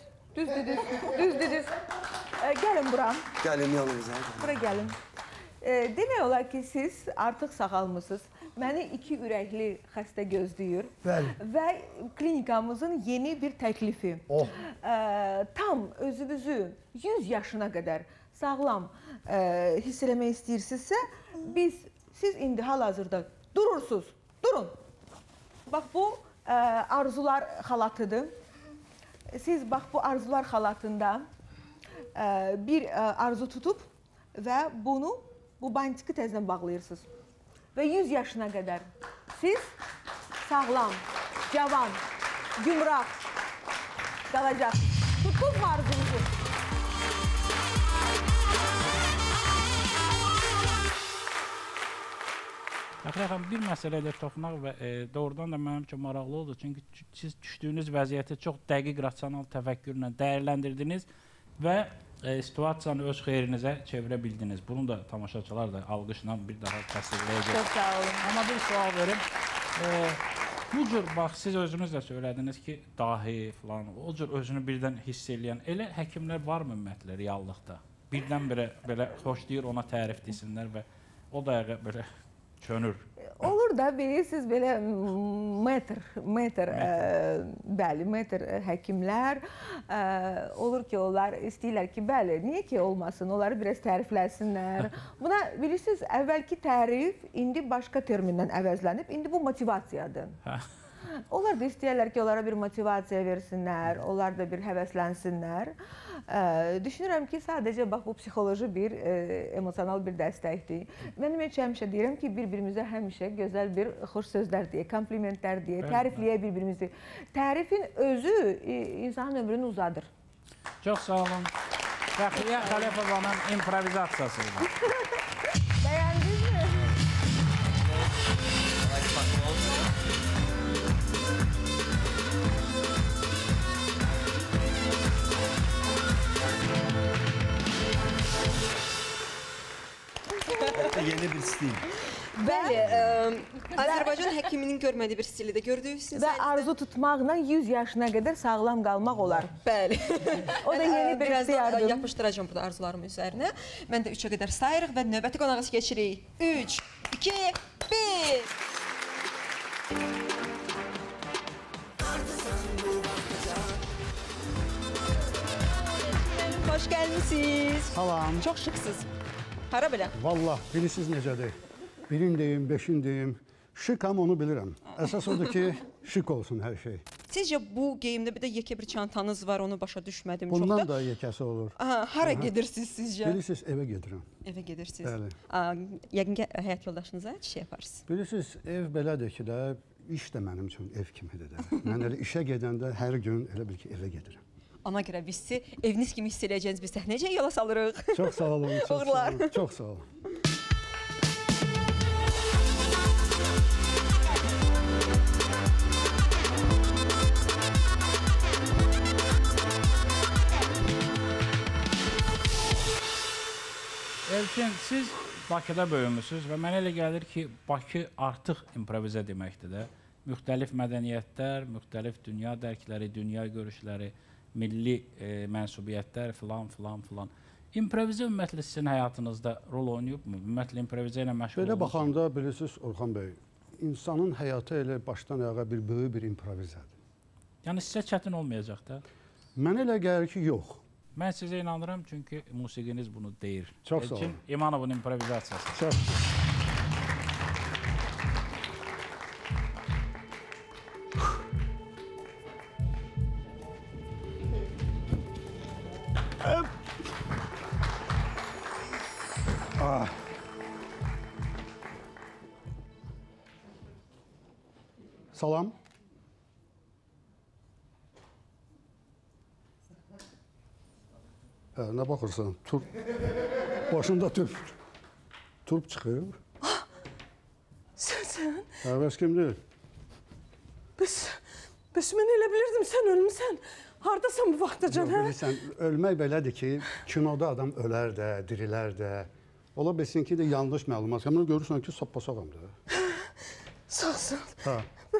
Gəlin bura. Gəlin yanımıza. Bura gəlin. Demək olar ki, siz artıq sağalmısınız. Məni 2 ürəkli xəstə gözləyir. Bəli. Və klinikamızın yeni bir təklifi. Tam özünüzü 100 yaşına qədər sağlam hiss eləmək istəyirsinizsə, siz indi hal-hazırda durursunuz. Durun. Bax, bu arzular xalatıdır. Siz bax, bu arzular xalatında bir arzu tutub və bunu, bu bantiki təzdən bağlayırsınız. Və 100 yaşına qədər siz sağlam, cavan, gümrah qalacaqsınız. Tutdunuz mu arzunuzu? Əxrəxan, bir məsələdə toxunaq və doğrudan da mənim üçün maraqlı oldu. Çünki siz düşdüyünüz vəziyyəti çox dəqiq, rasional təfəkkürlə dəyərləndirdiniz və situasiyanı öz xeyrinizə çevirə bildiniz. Bunu da tamaşaçılar da alqışla bir daha təsdiqləyəcək. Çox sağ olun. Amma bir sual verim. Bu cür, bax, siz özünüz də söylədiniz ki, dahi falan, o cür özünü birdən hiss eləyən elə həkimlər varmı ümumiyyətlə, reallıqda? Birdən belə xoşlayır, ona tərif desinlər və o dayağı belə çönür. olur da bilirsiniz belə bəli, metr həkimlər olur ki, onlar istəyirlər ki, bəli, niyə ki olmasın, onları biraz tərifləsinlər. Buna bilirsiniz, əvvəlki tərif indi başqa termindən əvəzlənib, indi bu motivasiyadır. Onlar da istəyirlər ki, onlara bir motivasiya versinlər, onlar da bir həvəslənsinlər. Düşünürəm ki, sadəcə bax, bu psixoloji bir, emosional bir dəstəkdir. Mənim heç həmişə deyirəm ki, bir-birimizə həmişə gözəl bir xoş sözlər deyə, komplimentlər deyə, tərifləyə bir-birimizi. Tərifin özü insanın ömrünü uzadır. Çox sağ olun. Fəxriyyə Xəlifovanın improvizasiyasıdır. Bəyəndiniz mi? Yeni bir stil. Bəli, Azərbaycan həkiminin görmədiyi bir stili də gördünüz. Və arzu tutmaqla 100 yaşına qədər sağlam qalmaq olar. Bəli. O da yeni bir istəyərdim. Yapışdıracağım burada arzularımın üzərinə. Mən də 3-ə qədər sayırıq və növbəti qonağız keçirik. 3, 2, 1. Hoş gəlmişsiniz. Salam. Çox şıksınız. Hara belə? Vallah, bilirsiniz necədir? Birin deyim, beşin deyim. Şıkam, onu bilirəm. Əsas odur ki, şık olsun hər şey. Sizcə bu geyimdə bir də yekə bir çantanız var, onu başa düşmədim çox da. Bundan da yekəsi olur. Hara gedirsiniz sizcə? Bilirsiniz, evə gedirəm. Evə gedirsiniz. Bəli. Yəqin ki, həyat yoldaşınıza şey yaparsınız. Bilirsiniz, ev belədir ki də, iş də mənim üçün ev kimidir də. Mən elə işə gedəndə hər gün elə bil ki, evə gedirəm. Ona görə biz sizi eviniz kimi hiss edəcəyiniz bir səhnəcə yola salırıq. Çox sağ olun, çox sağ olun. Çox sağ olun. Elçin, siz Bakıda böyümüsünüz və mənə elə gəlir ki, Bakı artıq improvizə deməkdir də. Müxtəlif mədəniyyətlər, müxtəlif dünya dərkləri, dünya görüşləri, milli mənsubiyyətlər filan. İmprovizə ümumiyyətlə sizin həyatınızda rol oynayıbmı? Ümumiyyətlə improvizə ilə məşğul olmusunuz? Belə baxanda bilirsiniz Orxan bəy, insanın həyatı elə başdan ayağa bir böyük bir improvizədir. Yəni sizə çətin olmayacaq da? Mənə elə gəlir ki, yox. Mən sizə inanıram çünki musiqiniz bunu deyir. Çox sağ olun. Elçin İmanovun improvizasiyası. Çox. Salam. Nə baxırsan? Turp. Başında turp. Turp çıxıb. Sən? Bəs kimdir? Bəs mən elə bilirdim sən ölmüsən. Hardasan bu vaxtacan, hə? Bilirsən, ölmək belədir ki, kinoda adam ölər də, dirilər də. Ola bilsin ki, də yanlış məlumat. Həmən görürsən ki, sappasağam da. Sağsan. Hə.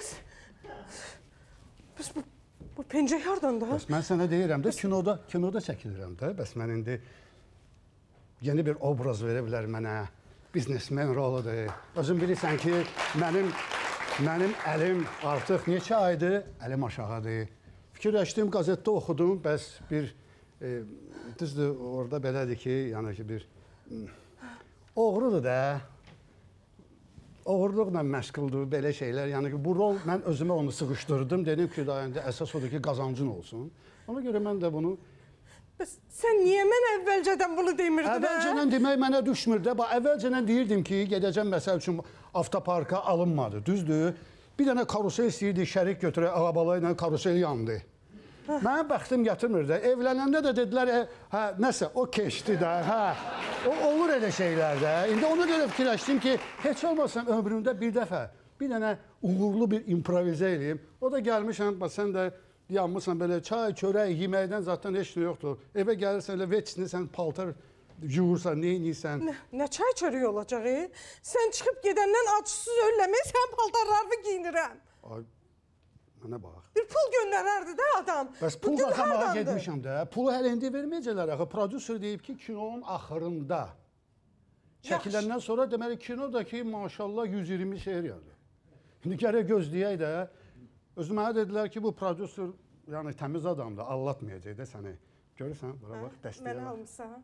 Bəs bu pencək hardan da? Bəs mən sənə deyirəm də, kinoda çəkilirəm də. Bəs mən indi yeni bir obraz verə bilər mənə. Biznesmen roludur. Özün bilirsən ki, mənim əlim artıq neçə aydır, əlim aşağıdır. Fikirləşdim, qəzetdə oxudum, bəs bir, düzdür, orada belədir ki, yəni ki, bir oğrudur da, oğurluqla məşğuldur, belə şeylər. Yəni ki, bu rol, mən özümə onu sıxışdırdım, dedim ki, əsas odur ki, qazancın olsun. Ona görə mən də bunu... Bəs sən niyə mən əvvəlcədən bunu demirdin, hə? Əvvəlcədən demək mənə düşmür də. Əvvəlcədən deyirdim ki, gedəcəm məsəl üçün avtoparka alınmadı, düzdür? Bir dənə karusel istəyirdi, şərik götürək, ağabala ilə karusel yandı. Mənim bəxtim gətirmir də. Evlənəndə də dedilər, hə, nəsə, o keçdi də, hə. O olur elə şeylər də. İndi ona görə fikirləşdim ki, heç olmasam ömrümdə bir dəfə, bir dənə uğurlu bir improvizə eləyim. O da gəlmişəm, sən də yanmışsan belə çay, çörək, yeməkdən zaten heç nə yoxdur. Evə gəlirsən, elə veçini, sən paltar yuyursan, neyniysən? Nə çay çörək olacaq, Sən çıxıb gedəndən acısız ölləmək, sən paltarlarını giyinirəm. Ay, mənə bax. Bir pul göndərərdi də adam. Bəs pul qazanmağa getmişəm də. Pulu hələ indi verməyəcəklər. Prodüser deyib ki, kinonun axırında çəkiləndən sonra deməli kinodakı maşallah 120 seriyadır. İndi gərək gözləyək də. Özü mənə dedilər ki, bu prodüser yəni təmiz adamdır, allatmayacaq da səni. Görürsən, bura bax, dəstəyə. Məni almısan?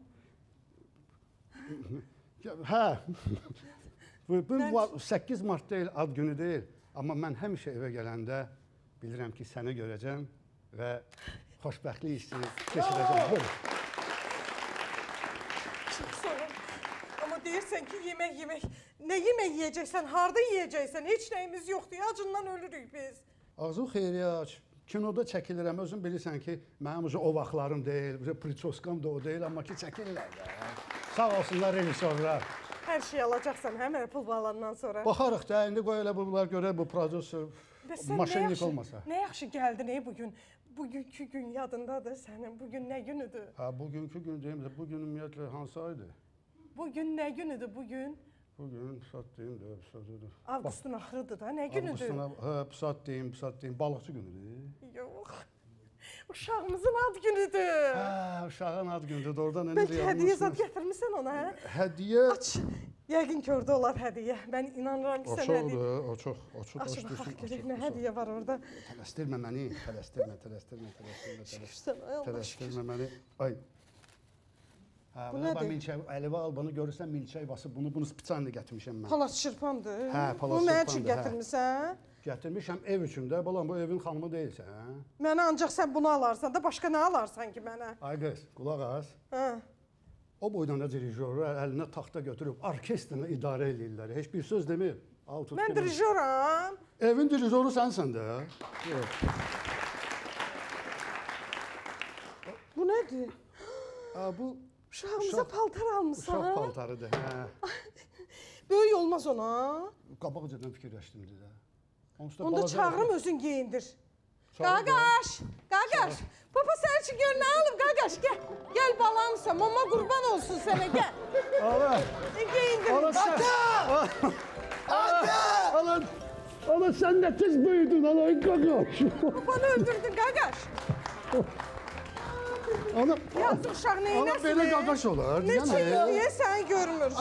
Hə. Bu 8 mart deyil, ad günü deyil. Amma mən həmişə evə gələndə bilirəm ki, səni görəcəm və xoşbəxtlik istəyib keçirəcəm. Buyurun. Amma deyirsən ki, yemək. Nə yemək yeyəcəksən, harda yeyəcəksən? Heç nəyimiz yoxdur, acından ölürük biz. Ağzı xeyriyə aç. Kinoda çəkilirəm, özün bilirsən ki, mənim o vaxtlarım deyil, priçoskam da o deyil, amma ki, çəkilirlər də. Sağ olsunlar rejissorlar. Hər şey alacaqsan, hə, mənə pul bağlandan sonra. Baxarıq da, indi qoy elə bunlar görə bu prodüser maşinlik olmasa. Nə yaxşı gəldin bugün. Bugünkü gün yadındadır sənin. Bugün nə günüdür? Ha, bugünkü gün deyim də, bugün ümumiyyətlə hansı aydır? Bugün nə günüdür bugün? Bugün saat deyim də, saat deyim. Avqustun axırıdır da, nə günüdür? Saat deyim, balıqçı günüdür. Yox. Uşağımızın ad günüdür. Hə, uşağın ad günüdür, oradan Bəlkə hədiyyə zad gətirmisən ona, hə? Hədiyyə? Aç, yəqin ki, orada olar hədiyyə. Mən inanıram ki, sən hədiyyə. O çox. Aç, baxaq görək, nə hədiyyə var orada. Tələsdirmə məni, tələsdirmə. Tələsdirmə məni. Ay. Hə, bu nədir? Milçək, Əliva al, bunu görürsən, milçək basıb, bunu spesialni gətirmişəm mən. Palas çırpandır. Hə, palas çırpandır. Bu nə üçün gətirmişsən? Gətirmişəm ev üçün də, balam, bu evin xanımı deyilsən, hə? Mənə ancaq sən bunu alarsan da, başqa nə alarsan ki mənə? Ay qız, qulaq as. Hə. O boydan da dirijoru əlinə taxta götürüb, orkestrini idarə edirlər. Heç bir söz demir. Mən dirijoram. Evin dirijoru sənsən də. Bu nədir? Bu uşağımıza paltar almısan. Uşaq paltarıdır, hə. Böyük olmaz ona. Qabaqcadan fikirləşdim də. Onda çağırım özün geyindir. Qaqaş, papa sənin üçün gör nə alıb, Qaqaş, gəl. Gəl balamsan, mama qurban olsun sənə, gəl. Ala. Geyindir. Ala sən də tez böyüdün, ala Qaqaş. Papanı öldürdün, Qaqaş. Yazıq uşaq neynəsin? Ala belə Qaqaş olar. Neçə il niyə səni görmür?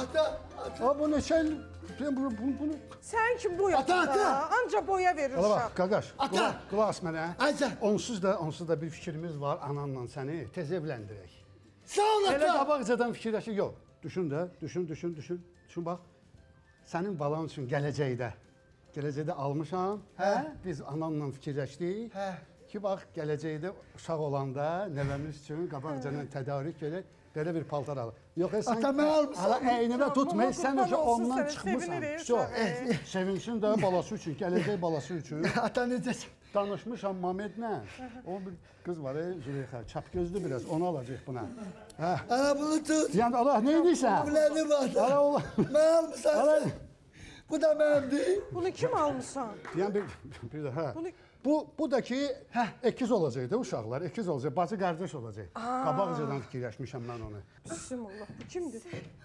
Bu neçə il? Bunu... Sən kim bu yaptın? Anca boya verir uşaq. Ala bax, Qaqaş, qulaq as mənə. Onsuz da bir fikrimiz var ananla səni tez evləndirək. Sağ ol ata. Elə qabaqcadan fikirləşir, yox. Düşün də, düşün. Düşün bax, sənin balan üçün gələcəkdə almışam. Hə? Biz anamla fikirləşdik. Hə. Ki, bax, gələcəkdə uşaq olanda nəvəmiz üçün qabaqcadan tədarik edək. Belə bir paltar alır. Yox, sən əynivə tutmayın, sən özü ondan çıxmısan. Sevinsin də balası üçün, gələcək balası üçün. Ata necəsən? Danışmışam Mamedlə. O bir qız var, Züleyxa, çapgözlü biraz, onu alacaq buna. Ana bunu tut. Yəni, Allah, nə edirsən? Bu nədir bu ata? Mən almışsan. Bu da mənimdir. Bunu kim almışsan? Yəni, bir də, hə. Bu da ki, əkiz olacaq da uşaqlar, əkiz olacaq, bacı qardaş olacaq. Qabaqcadan fikirləşmişəm mən onu. Bismillah, bu kimdir?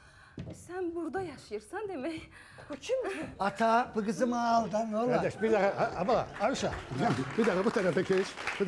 Sən burada yaşayırsan demək. Bu kimdir? Ata, bu qızımı al da, nə olar? Qardaş, bir dəqiqə, Ayşə, bir dəqiqə bu tərəfə keç,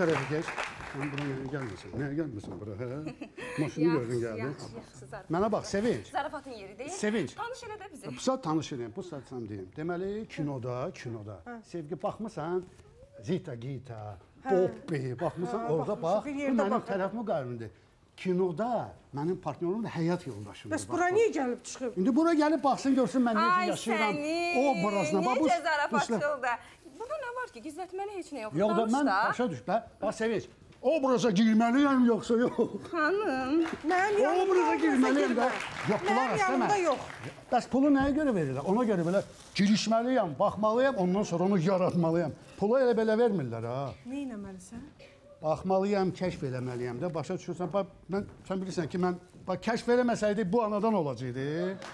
Sən bura nəyə gəlməsin, nəyə gəlməsin bura, hə? Maşını gördün gəldi. Yaxşı, Zarafat. Mənə bax, Sevinç. Zarafatın yeri deyil. Sevinç. Tanış elə də bizi. Bu saat tanış edeyim, bu saat sən deyim. Deməli, kinoda. Sevgi, baxmısan, Zita Gita, Poppi, baxmısan, orada bax. Bu mənim tərəfimi qarındır. Kinoda mənim partnyorum da həyat yoldaşımdır. Bəs bura niyə gəlib çıxıb? İndi bura gəlib baxsın, görsün mən necə yaşayıram. Ay səni, necə zarafatçıldı. Burada nə var ki, gizlətməli heç nə yox. Yox da, mən başa düş, bax Sevinç. Obraza girməliyəm yoxsa yox? Xanım. Mənim yanımda obraza girməliyəm də. Yox, mənim yanımda yox. Bəs pulu nəyə görə verirlər? Ona görə belə girişməliyəm, baxmalıyam, ondan sonra onu yaratmalıyam. Pulu elə belə vermirlər ha. Nə etməlisən? Baxmalıyam, kəşf eləməliyəm də. Başa düşürsən, sən bilirsən ki, mən kəşf eləməsəydik bu anadan olacaqdı.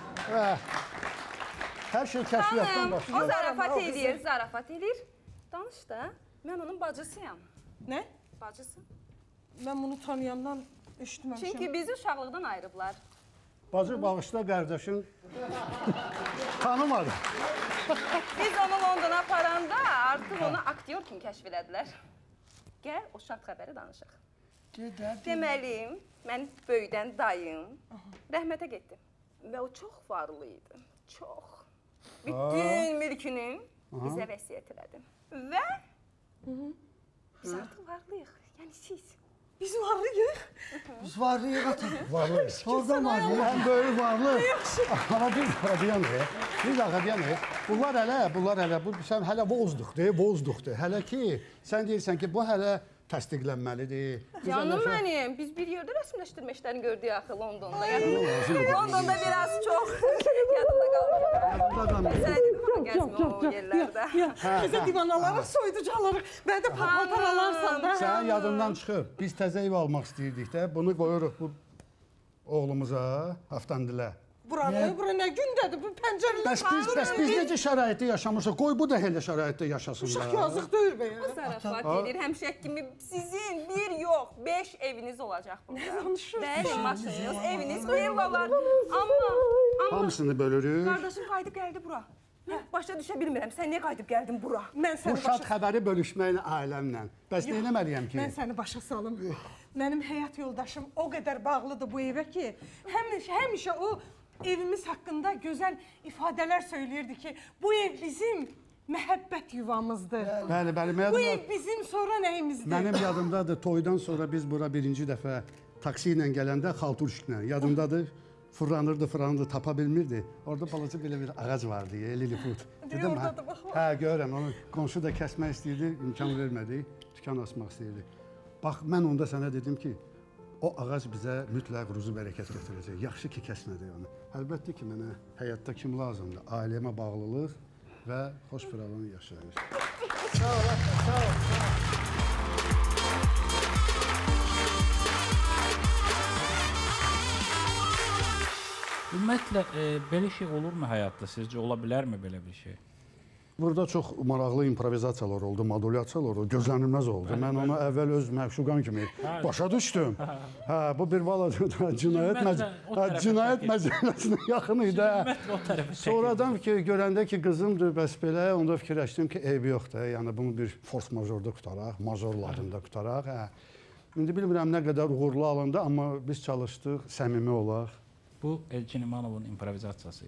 Hər şey kəşfiyyatdan başlayır. O zarafat edir. Danış da, mən onun bacısıyam. Nə? Bacısı. Mən bunu tanıyandan eşitməmişəm. Çünki bizi uşaqlıqdan ayırıblar. Bacı bağışla qardaşın tanımadı. Biz onu Londona aparanda artıq onu aktyor kimi kəşf elədilər. Gəl, o şart xəbəri danışaq. Deməli, mən böyüdən dayım rəhmətə getdim. Və o çox varlı idi. Çox. Bütün mülkünü bizə vəsiyyət elədi. Və biz artıq varlıyıq. Yəni siz. Biz varlıyıq. Biz varlıyıq ata. Varlıyıq. Soldan varlıyıq. Ən böyük varlı. Amma biz axıdiyanıq. Bunlar hələ, bu sən hələ vozduqdur. Hələ ki, sən deyirsən ki, bu hələ təsdiqlənməlidir. Canım mənim, biz bir yerdə rəsmləşdirmə işlərini gördük axı Londonda. Londonda biraz çox yadımda qalmıyor. Sən dedim, bura gəzmə o yerlərdə. Bizə divanaları, soyuducaları, bədə paltar alarsan da. Sənin yadından çıxıb, biz təzə ev almaq istəyirdik də, bunu qoyuruq bu oğlumuza, Haftandilə. Bura nə gündədir, bu pəncərəli Bəs biz necə şəraitdə yaşamışıq, qoy bu da elə şəraitdə yaşasın da. Uşaq yazıq deyil be ya. Bu zarafat edir, həmişək kimi sizin bir yox, 5 eviniz olacaq burada. Nə danışırsın? Bəli, maşınınız, eviniz, villalar. Amma Hamısını bölürük. qardaşım qayıdıb gəldi bura. Başa düşə bilmirəm, sən niyə qayıdıb gəldin bura? Bu şad xəbəri bölüşməklə ailəmlə. Bəs nə eləməliyəm ki? Mən səni başa salım. Mənim həyat yoldaşım o qədər bağlıdır bu evə ki, həmişə o evimiz haqqında gözəl ifadələr söyləyirdi ki, bu ev bizim məhəbbət yuvamızdır. Bəli. Bu ev bizim sonra nəyimizdir? Mənim yadımdadır, toydan sonra biz bura birinci dəfə taksi ilə gələndə xalturşiklə, yadımdadır. Fırlanırdı, tapa bilmirdi. Orada balaca belə bir ağac vardı, Lilliput. Dedim, hə, görürəm, onu qonşu da kəsmək istəyirdi, imkan vermədi, tükan asmaq istəyirdi. Bax, mən onda sənə dedim ki, o ağac bizə mütləq ruzu bərəkət götürəcək. Yaxşı ki, kəsmədik onu. Əlbəttə ki, mənə həyatda kim lazımdır? Ailəyəmə bağlılıq və xoş bir alanı yaşayır. Sağ ol. Ümumiyyətlə, belə şey olurmu həyatda? Sizcə ola bilərmi belə bir şey? Burada çox maraqlı improvizasiyalar oldu, modulyasiyalar oldu, gözlənilməz oldu. Mən onu əvvəl öz məşuqan kimi başa düşdüm. Bu bir cinayət məcəlləsinə yaxın idi. Sonradan ki, görəndə ki, qızımdır, bəs belə, onda fikirləşdim ki, eybi yoxdur. Yəni, bunu bir force majorda qutaraq, majorlarında qutaraq. İndi bilmirəm nə qədər uğurlu alındı, amma biz çalışdıq, səmimi olaq. Bu, Elçin İmanovun improvizasiyası.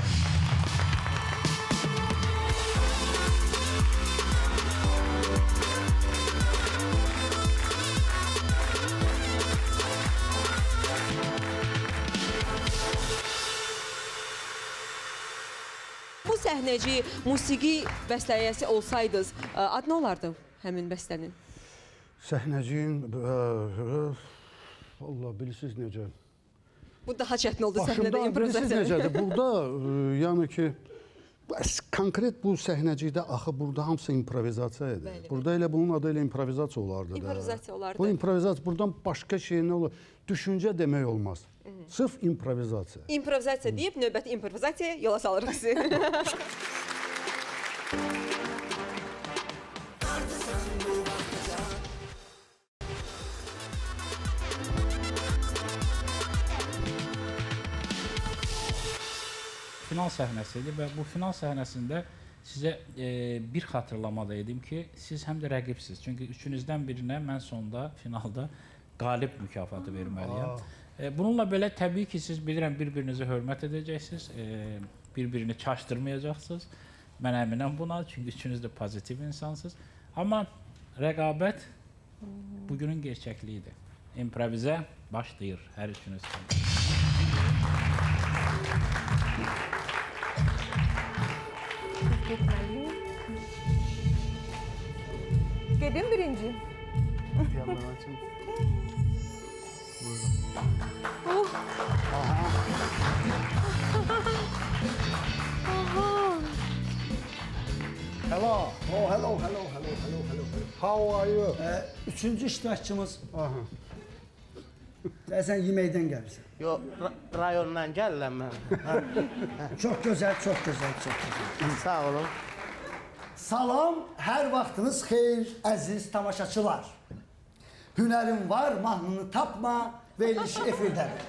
Bu səhnəci, musiqi bəstələyəsi olsaydınız, ad nə olardı həmin bəstənin? Səhnəciyin, Allah, bilirsiniz necə? Bu daha çətin oldu səhnədə improvizasiya. Bilirsiniz necədir? Burada, yəni ki, konkret bu səhnəcikdə axı burada hamısı improvizasiyadır. Burada elə bunun adı elə improvizasiya olardı da. İmprovizasiya olardı. Bu improvizasiya, buradan başqa şey nə olur? Düşüncə demək olmaz. Sırf improvizasiya. İmprovizasiya deyib növbəti improvizasiyaya yola salırıq sizi. Final səhnəsidir və bu final səhnəsində sizə bir xatırlama da edim ki, siz həm də rəqibsiz. Çünki üçünüzdən birinə mən sonda, finalda qalib mükafatı verməliyəm. Bununla belə təbii ki, siz bilirəm bir-birinizi hörmət edəcəksiniz, bir-birini çaşdırmayacaqsınız. Mən əminəm buna, çünki üçünüz də pozitiv insansınız. Amma rəqabət bugünün gerçəkliyidir. İmprovizə başlayır hər üçünüz. Gedim birinci. Hello. Oh, hello. How are you? Üçüncü iştirakçımız. Sən yeməkdən gəlirsən. Yox, rayondan gəlirəm mən. Çox gözəl. Sağ olun. Salam, hər vaxtınız xeyir, əziz tamaşaçılar. Hünərin var, mahnını tapma, verilişi efirdədir.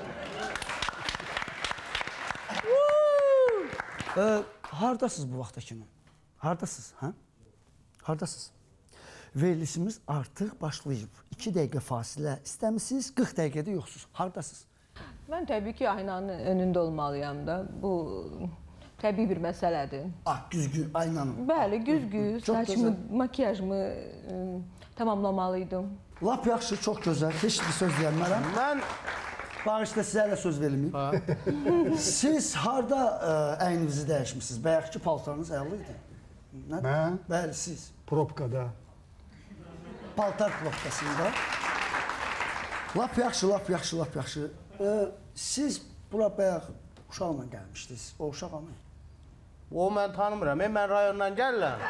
Hardasınız bu vaxta kimi? Hardasınız, hə? Hardasınız? Verilişimiz artıq başlayıb. 2 dəqiqə fasilə istəmisiniz, 40 dəqiqədə yoxsuz. Hardasınız? Mən təbii ki, aynanın önündə olmalıyam da. Bu təbii bir məsələdir. Güzgü, aynanın. Bəli, güzgü, saçımı, makyajımı tamamlamalıydım. Lap yaxşı, çox gözəl. Heç bir söz deyəmərəm. Mən bağışda sizə elə söz verməyim. Siz harda əyninizi dəyişmişsiniz? Bəyəxki paltarınız əla idi. Mən? Bəli, siz. Probkada. Paltar probkasında. Lap yaxşı, lap yaxşı, lap yaxşı. Siz bura bayaq uşaqla gəlmişdiniz. O uşaq ama. O mən tanımıram. Mən rayondan gəlirəm.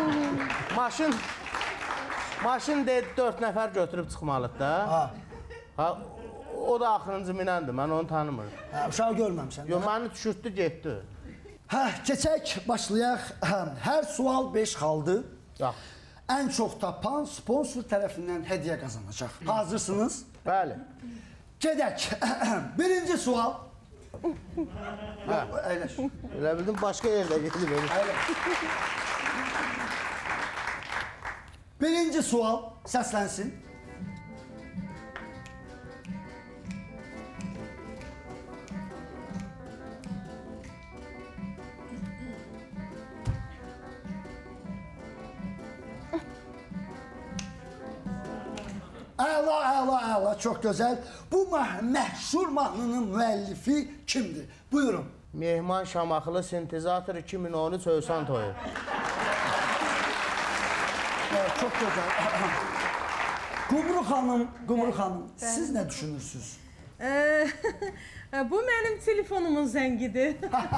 Maşın deyil 4 nəfər götürüb çıxmalıdır da. O da axırıncı minəndir. Mən onu tanımıram. Uşağı görməmişəm. Yox, məni düşürtdü, getdi. Keçək, başlayaq. Hər sual 5 xaldır. Ən çox tapan sponsor tərəfindən hədiyyə qazanacaq. Hazırsınız? Bəli. Gedək. Birinci sual. Əyləş. Elə bildim, başqa yerdə gedib. Birinci sual səslənsin. Əla, çox gözəl. Bu məşhur mahnının müəllifi kimdir? Buyurun. Mehman Şamaxılı sintezator 2013 Öysan toyu. Çox gözəl. Qumru xanım, siz nə düşünürsünüz? Bu mənim telefonumun zəngidir.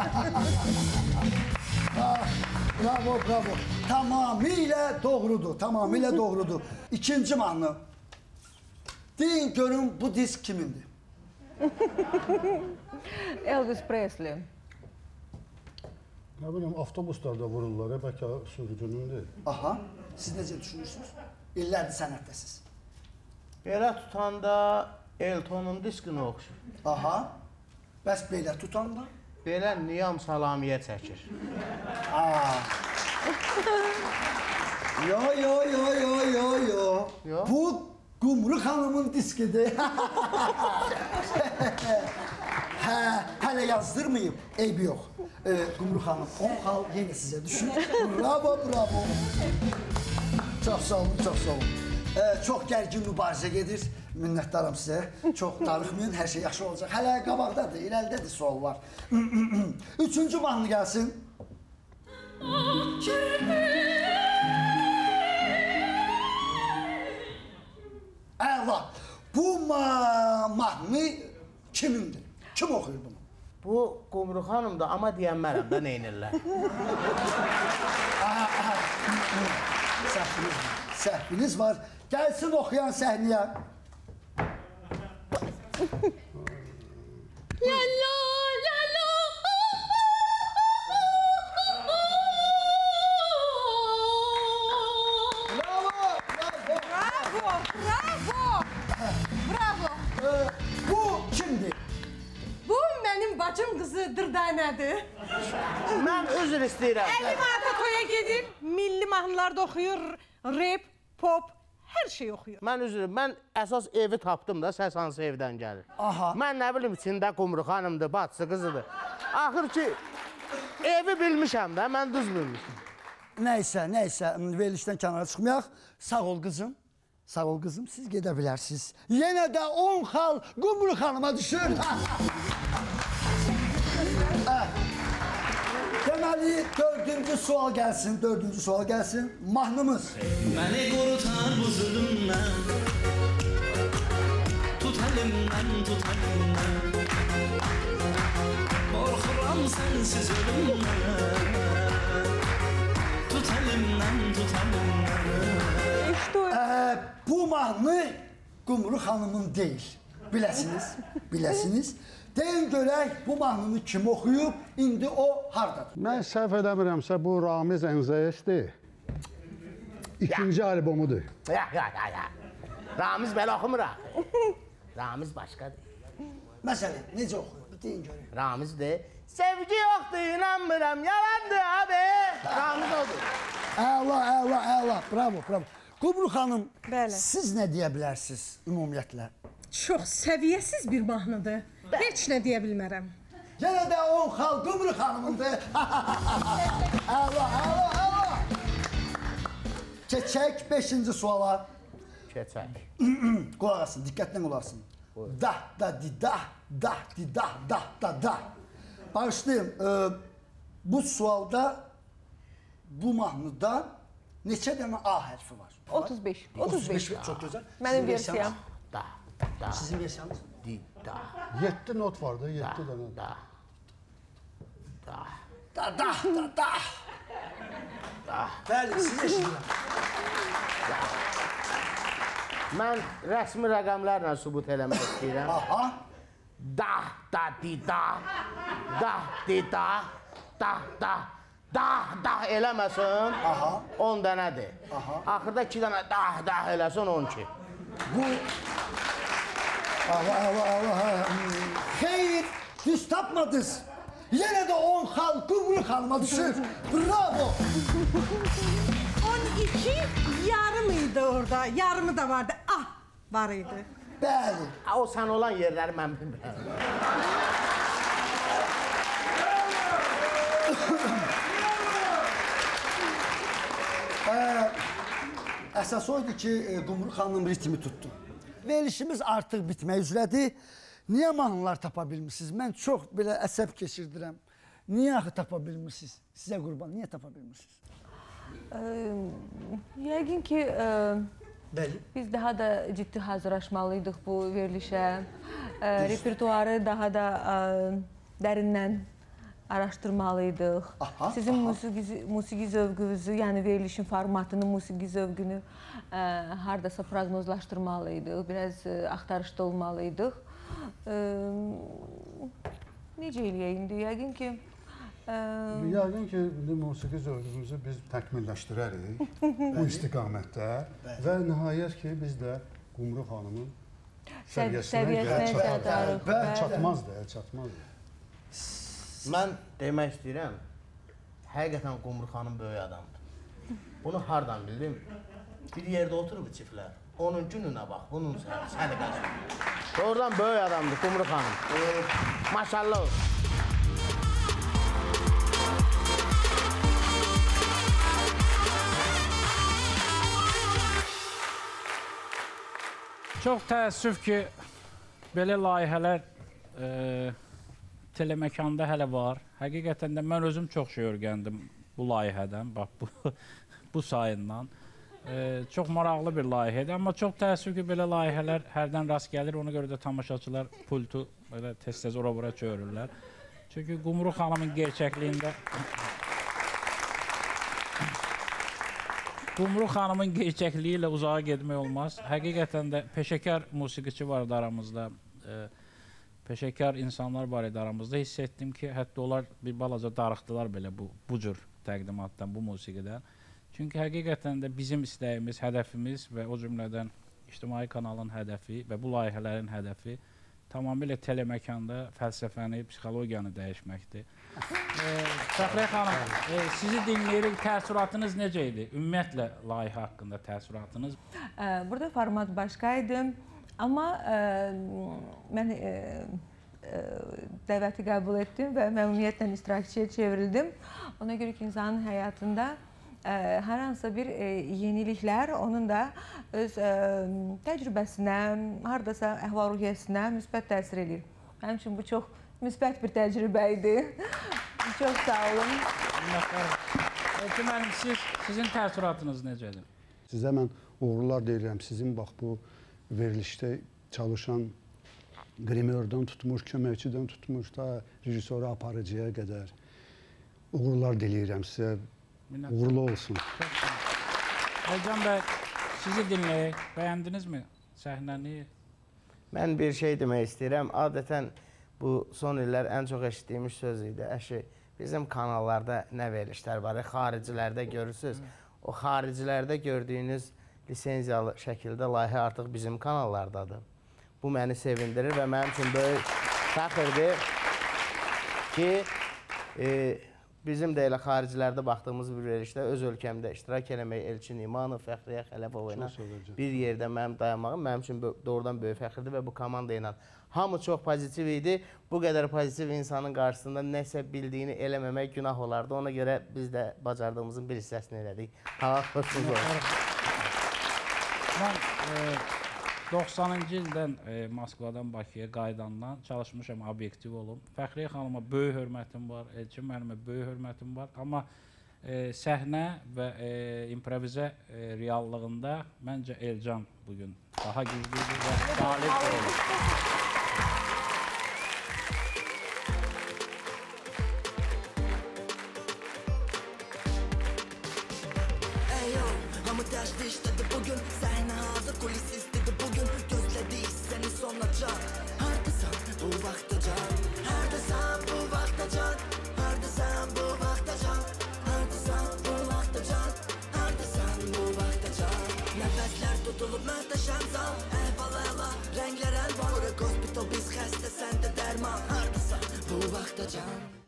Bravo. Tamamilə doğrudur. İkinci mahnı. Deyin görün bu disk kimindir? Elvis Presley. Nə bileyim, avtobuslarda vururlar, bəlkə sürücünündür. Aha, siz necə düşünürsünüz? İllərdir sənətdəsiz. Belə tutanda Elton'un diskini oxşur. Aha, bəs belə tutanda? Belə Niyam Salamiyə çəkir. Yo. Bu Qumru xanımın diskidir. Hələ yazdırmayıb, eybi yox. Qumru xanım, 10 xal yenə sizə düşür. Bravo. Çox sağ olun. Çox gərgin mübarizə gedir. Minnətdaram sizə. Çox darıxmayın, hər şey yaxşı olacaq. Hələ qabaqdadır, irəlidədir suallar. Üçüncü mahnı gəlsin. Əla, bu mahnı kimindir? Kim oxuyur bunu? Bu Qumru xanımdır, amma deyənmərəm də neynirlər. Səhviniz var. Gəlsin oxuyan səhnəyə. Bravo. Bu kimdir? Bu mənim bacım qızı Dürdanədir. Mən üzr istəyirəm. 50 manata toya gedir, milli mahnılarda oxuyur, rap, pop, hər şey oxuyur. Mən üzrüm, mən əsas evi tapdım da, səs hansı evdən gəlir. Mən nə bilim, içində Qumru xanımdır, bacısı, qızıdır. Axır ki, evi bilmişəm də, mən düz bilmişəm. Nəysə, verilişdən kənara çıxmayaq. Sağ ol qızım, siz gedə bilərsiniz. Yenə də 10 xal Qumru xanıma düşür. Deməli, dördüncü sual gəlsin, mahnımız. Məni qurutar bu zülümdən, tut əlimdən. Qorxuram sənsiz ölümdən, tut əlimdən. Bu mahnı Qumru xanımın deyil, biləsiniz. Deyin görək, bu mahnını kim oxuyub, indi o hardadır? Mən səhv eləmirəmsə, bu Ramiz Ənzəyəsdir. İkinci albomudur. Ramiz belə oxumur axı. Ramiz başqadır. Məsələn, necə oxuyur? Deyin görək. Ramiz de, sevgi yoxdur, inanmıram, yalandır abi. Ramiz odur. Əla, bravo. Qumru xanım, siz nə deyə bilərsiniz ümumiyyətlə? Çox səviyyəsiz bir mahnıdır. Heç nə deyə bilmərəm. Yenə də 10 xal Qumru xanımındır. Əla. Keçək 5-ci suala. Keçək. Qulaq asın, diqqətlə qulaq asın. Da, di, da. Bağışlayın, bu sualda, bu mahnıda neçə dənə A hərfi var? 35. 35, çox gözəl. Mənim versiyam. Da. Sizin versiyanız? Di, da. 7 not vardı, 7 dənə. Da. Da. Bəli, siz eşidirəm. Mən rəsmi rəqəmlərlə sübut eləmək istəyirəm. Aha. Da, di, da. Da, di, da. Da eləməsin. Aha. 10 dənədir. Aha. Axırda 2 dənə da eləsin 12. Bu... Allah. Xeyr, düz tapmadınız. Yenə də 10 xal Qumru xanıma düşür. Bravo. 12 yarım idi orada. Yarımı da vardı. Ah, var idi. Bəli. O sən olan yerləri mən bilmirəm. Əsas oydu ki, Qumru xanım ritmi tutdu. Verilişimiz artıq bitmək üzrədir. Niyə mahnılar tapa bilmirsiniz? Mən çox belə əsəb keçirdirəm. Niyə axı tapa bilmirsiniz? Sizə qurban, niyə tapa bilmirsiniz? Yəqin ki, Bəli. biz daha da ciddi hazırlaşmalıydıq bu verilişə. Repertuarı daha da dərindən araşdırmalıydıq. Sizin musiqi zövqünüzü, yəni verilişin formatını, musiqi zövqünü hardasa proqnozlaşdırmalıydıq. Biraz axtarışda olmalıydıq. Necə eləyək indi? Yəqin ki... Yəqin ki, musiqi zövqümüzü biz təkmilləşdirərik bu istiqamətdə və nəhayət ki, biz də Qumru xanımın səviyyəsinə çatmazdır. Mən demək istəyirəm, həqiqətən Qumru xanım böyük adamdır. Bunu hardan bildim? Bir yerdə oturub çiftlər. Onun gününə bax, bunun səni qəzdir. Doğrudan böyük adamdır Qumru xanım. Maşallah olsun. Çox təəssüf ki, belə layihələr teleməkanda hələ var. Həqiqətən də mən özüm çox şey öyrəndim bu layihədən, bax bu sayından. Çox maraqlı bir layihədir, amma çox təəssüf ki, belə layihələr hərdən rast gəlir, ona görə də tamaşaçılar pultu belə tez-tez ora-bura çövürürlər. Çünki Qumru xanımın gerçəkliyində... Qumru xanımın gerçəkliyi ilə uzağa getmək olmaz. Həqiqətən də peşəkar musiqiçi vardı aramızda, peşəkar insanlar var idi aramızda. Hiss etdim ki, hətta onlar bir balaca darıxdılar belə bu cür təqdimatdan, bu musiqidən. Çünki həqiqətən də bizim istəyimiz, hədəfimiz və o cümlədən İctimai kanalın hədəfi və bu layihələrin hədəfi tamamilə teleməkanda fəlsəfəni, psixologiyanı dəyişməkdir. Fəxriyə xanım, sizi dinləyirik, təəssüratınız necə idi? Ümumiyyətlə layihə haqqında təəssüratınız? Burada format başqa idi, amma mən dəvəti qəbul etdim və məmnuniyyətlə iştirakçıya çevrildim. Ona görə ki, insanın həyatında hər hansısa bir yeniliklər onun da öz təcrübəsinə, hardasa əhval-ruhiyyəsinə müsbət təsir edir. Mənim üçün bu çox müsbət bir təcrübə idi. Çox sağ olun. Deməli, sizin təəssüratınız necədir? Sizə mən uğurlar deyirəm. Sizin bax bu verilişdə çalışan grimördən tutmuş, köməkçidən tutmuş da rejissora, aparıcıya qədər uğurlar diləyirəm sizə. Uğurlu olsun. Əlcan bəy, sizi dinləyək. Bəyəndinizmi səhnəni? Mən bir şey demək istəyirəm. Adətən bu son illər ən çox eşitdiyimiz söz idi. Əşi, bizim kanallarda nə verilişlər var? Xaricilərdə görürsünüz. O xaricilərdə gördüyünüz lisenziyalı şəkildə layihə artıq bizim kanallardadır. Bu məni sevindirir və mənim üçün böyük fəxrdir ki, bizim də elə xaricilərdə baxdığımız bir verilişdə öz ölkəmdə iştirak eləmək Elçin İmanov, Fəxriyə Xələbova ilə bir yerdə mənim dayanmağım mənim üçün doğrudan böyük fəxirdir və bu komanda ilə hamı çox pozitiv idi. Bu qədər pozitiv insanın qarşısında nəsə bildiyini eləməmək günah olardı. Ona görə biz də bacardığımızın bir hissəsini elədik. Hava xoşunuz olsun. Mən 90-cı ildən Moskvadan Bakıya qayıdandan çalışmışam, obyektiv olum. Fəxriyə xanıma böyük hörmətim var, Elçin müəllimə böyük hörmətim var. Amma səhnə və improvizə reallığında məncə Elcan bugün daha güclüdür və qalib olur. Bugün sahne hazır, kulis istedi bugün. Gözledik seni sonacak. Hardasan bu vaktacan, hardasan bu vaktacan, hardasan bu vaktacan, hardasan bu vaktacan, hardasan bu vaktacan. Nefesler tutulup möhteşem zal, ehvalela, renkler elvan. Burası hospital biz xəstə, səndə dərman. Hardasan bu vaktacan.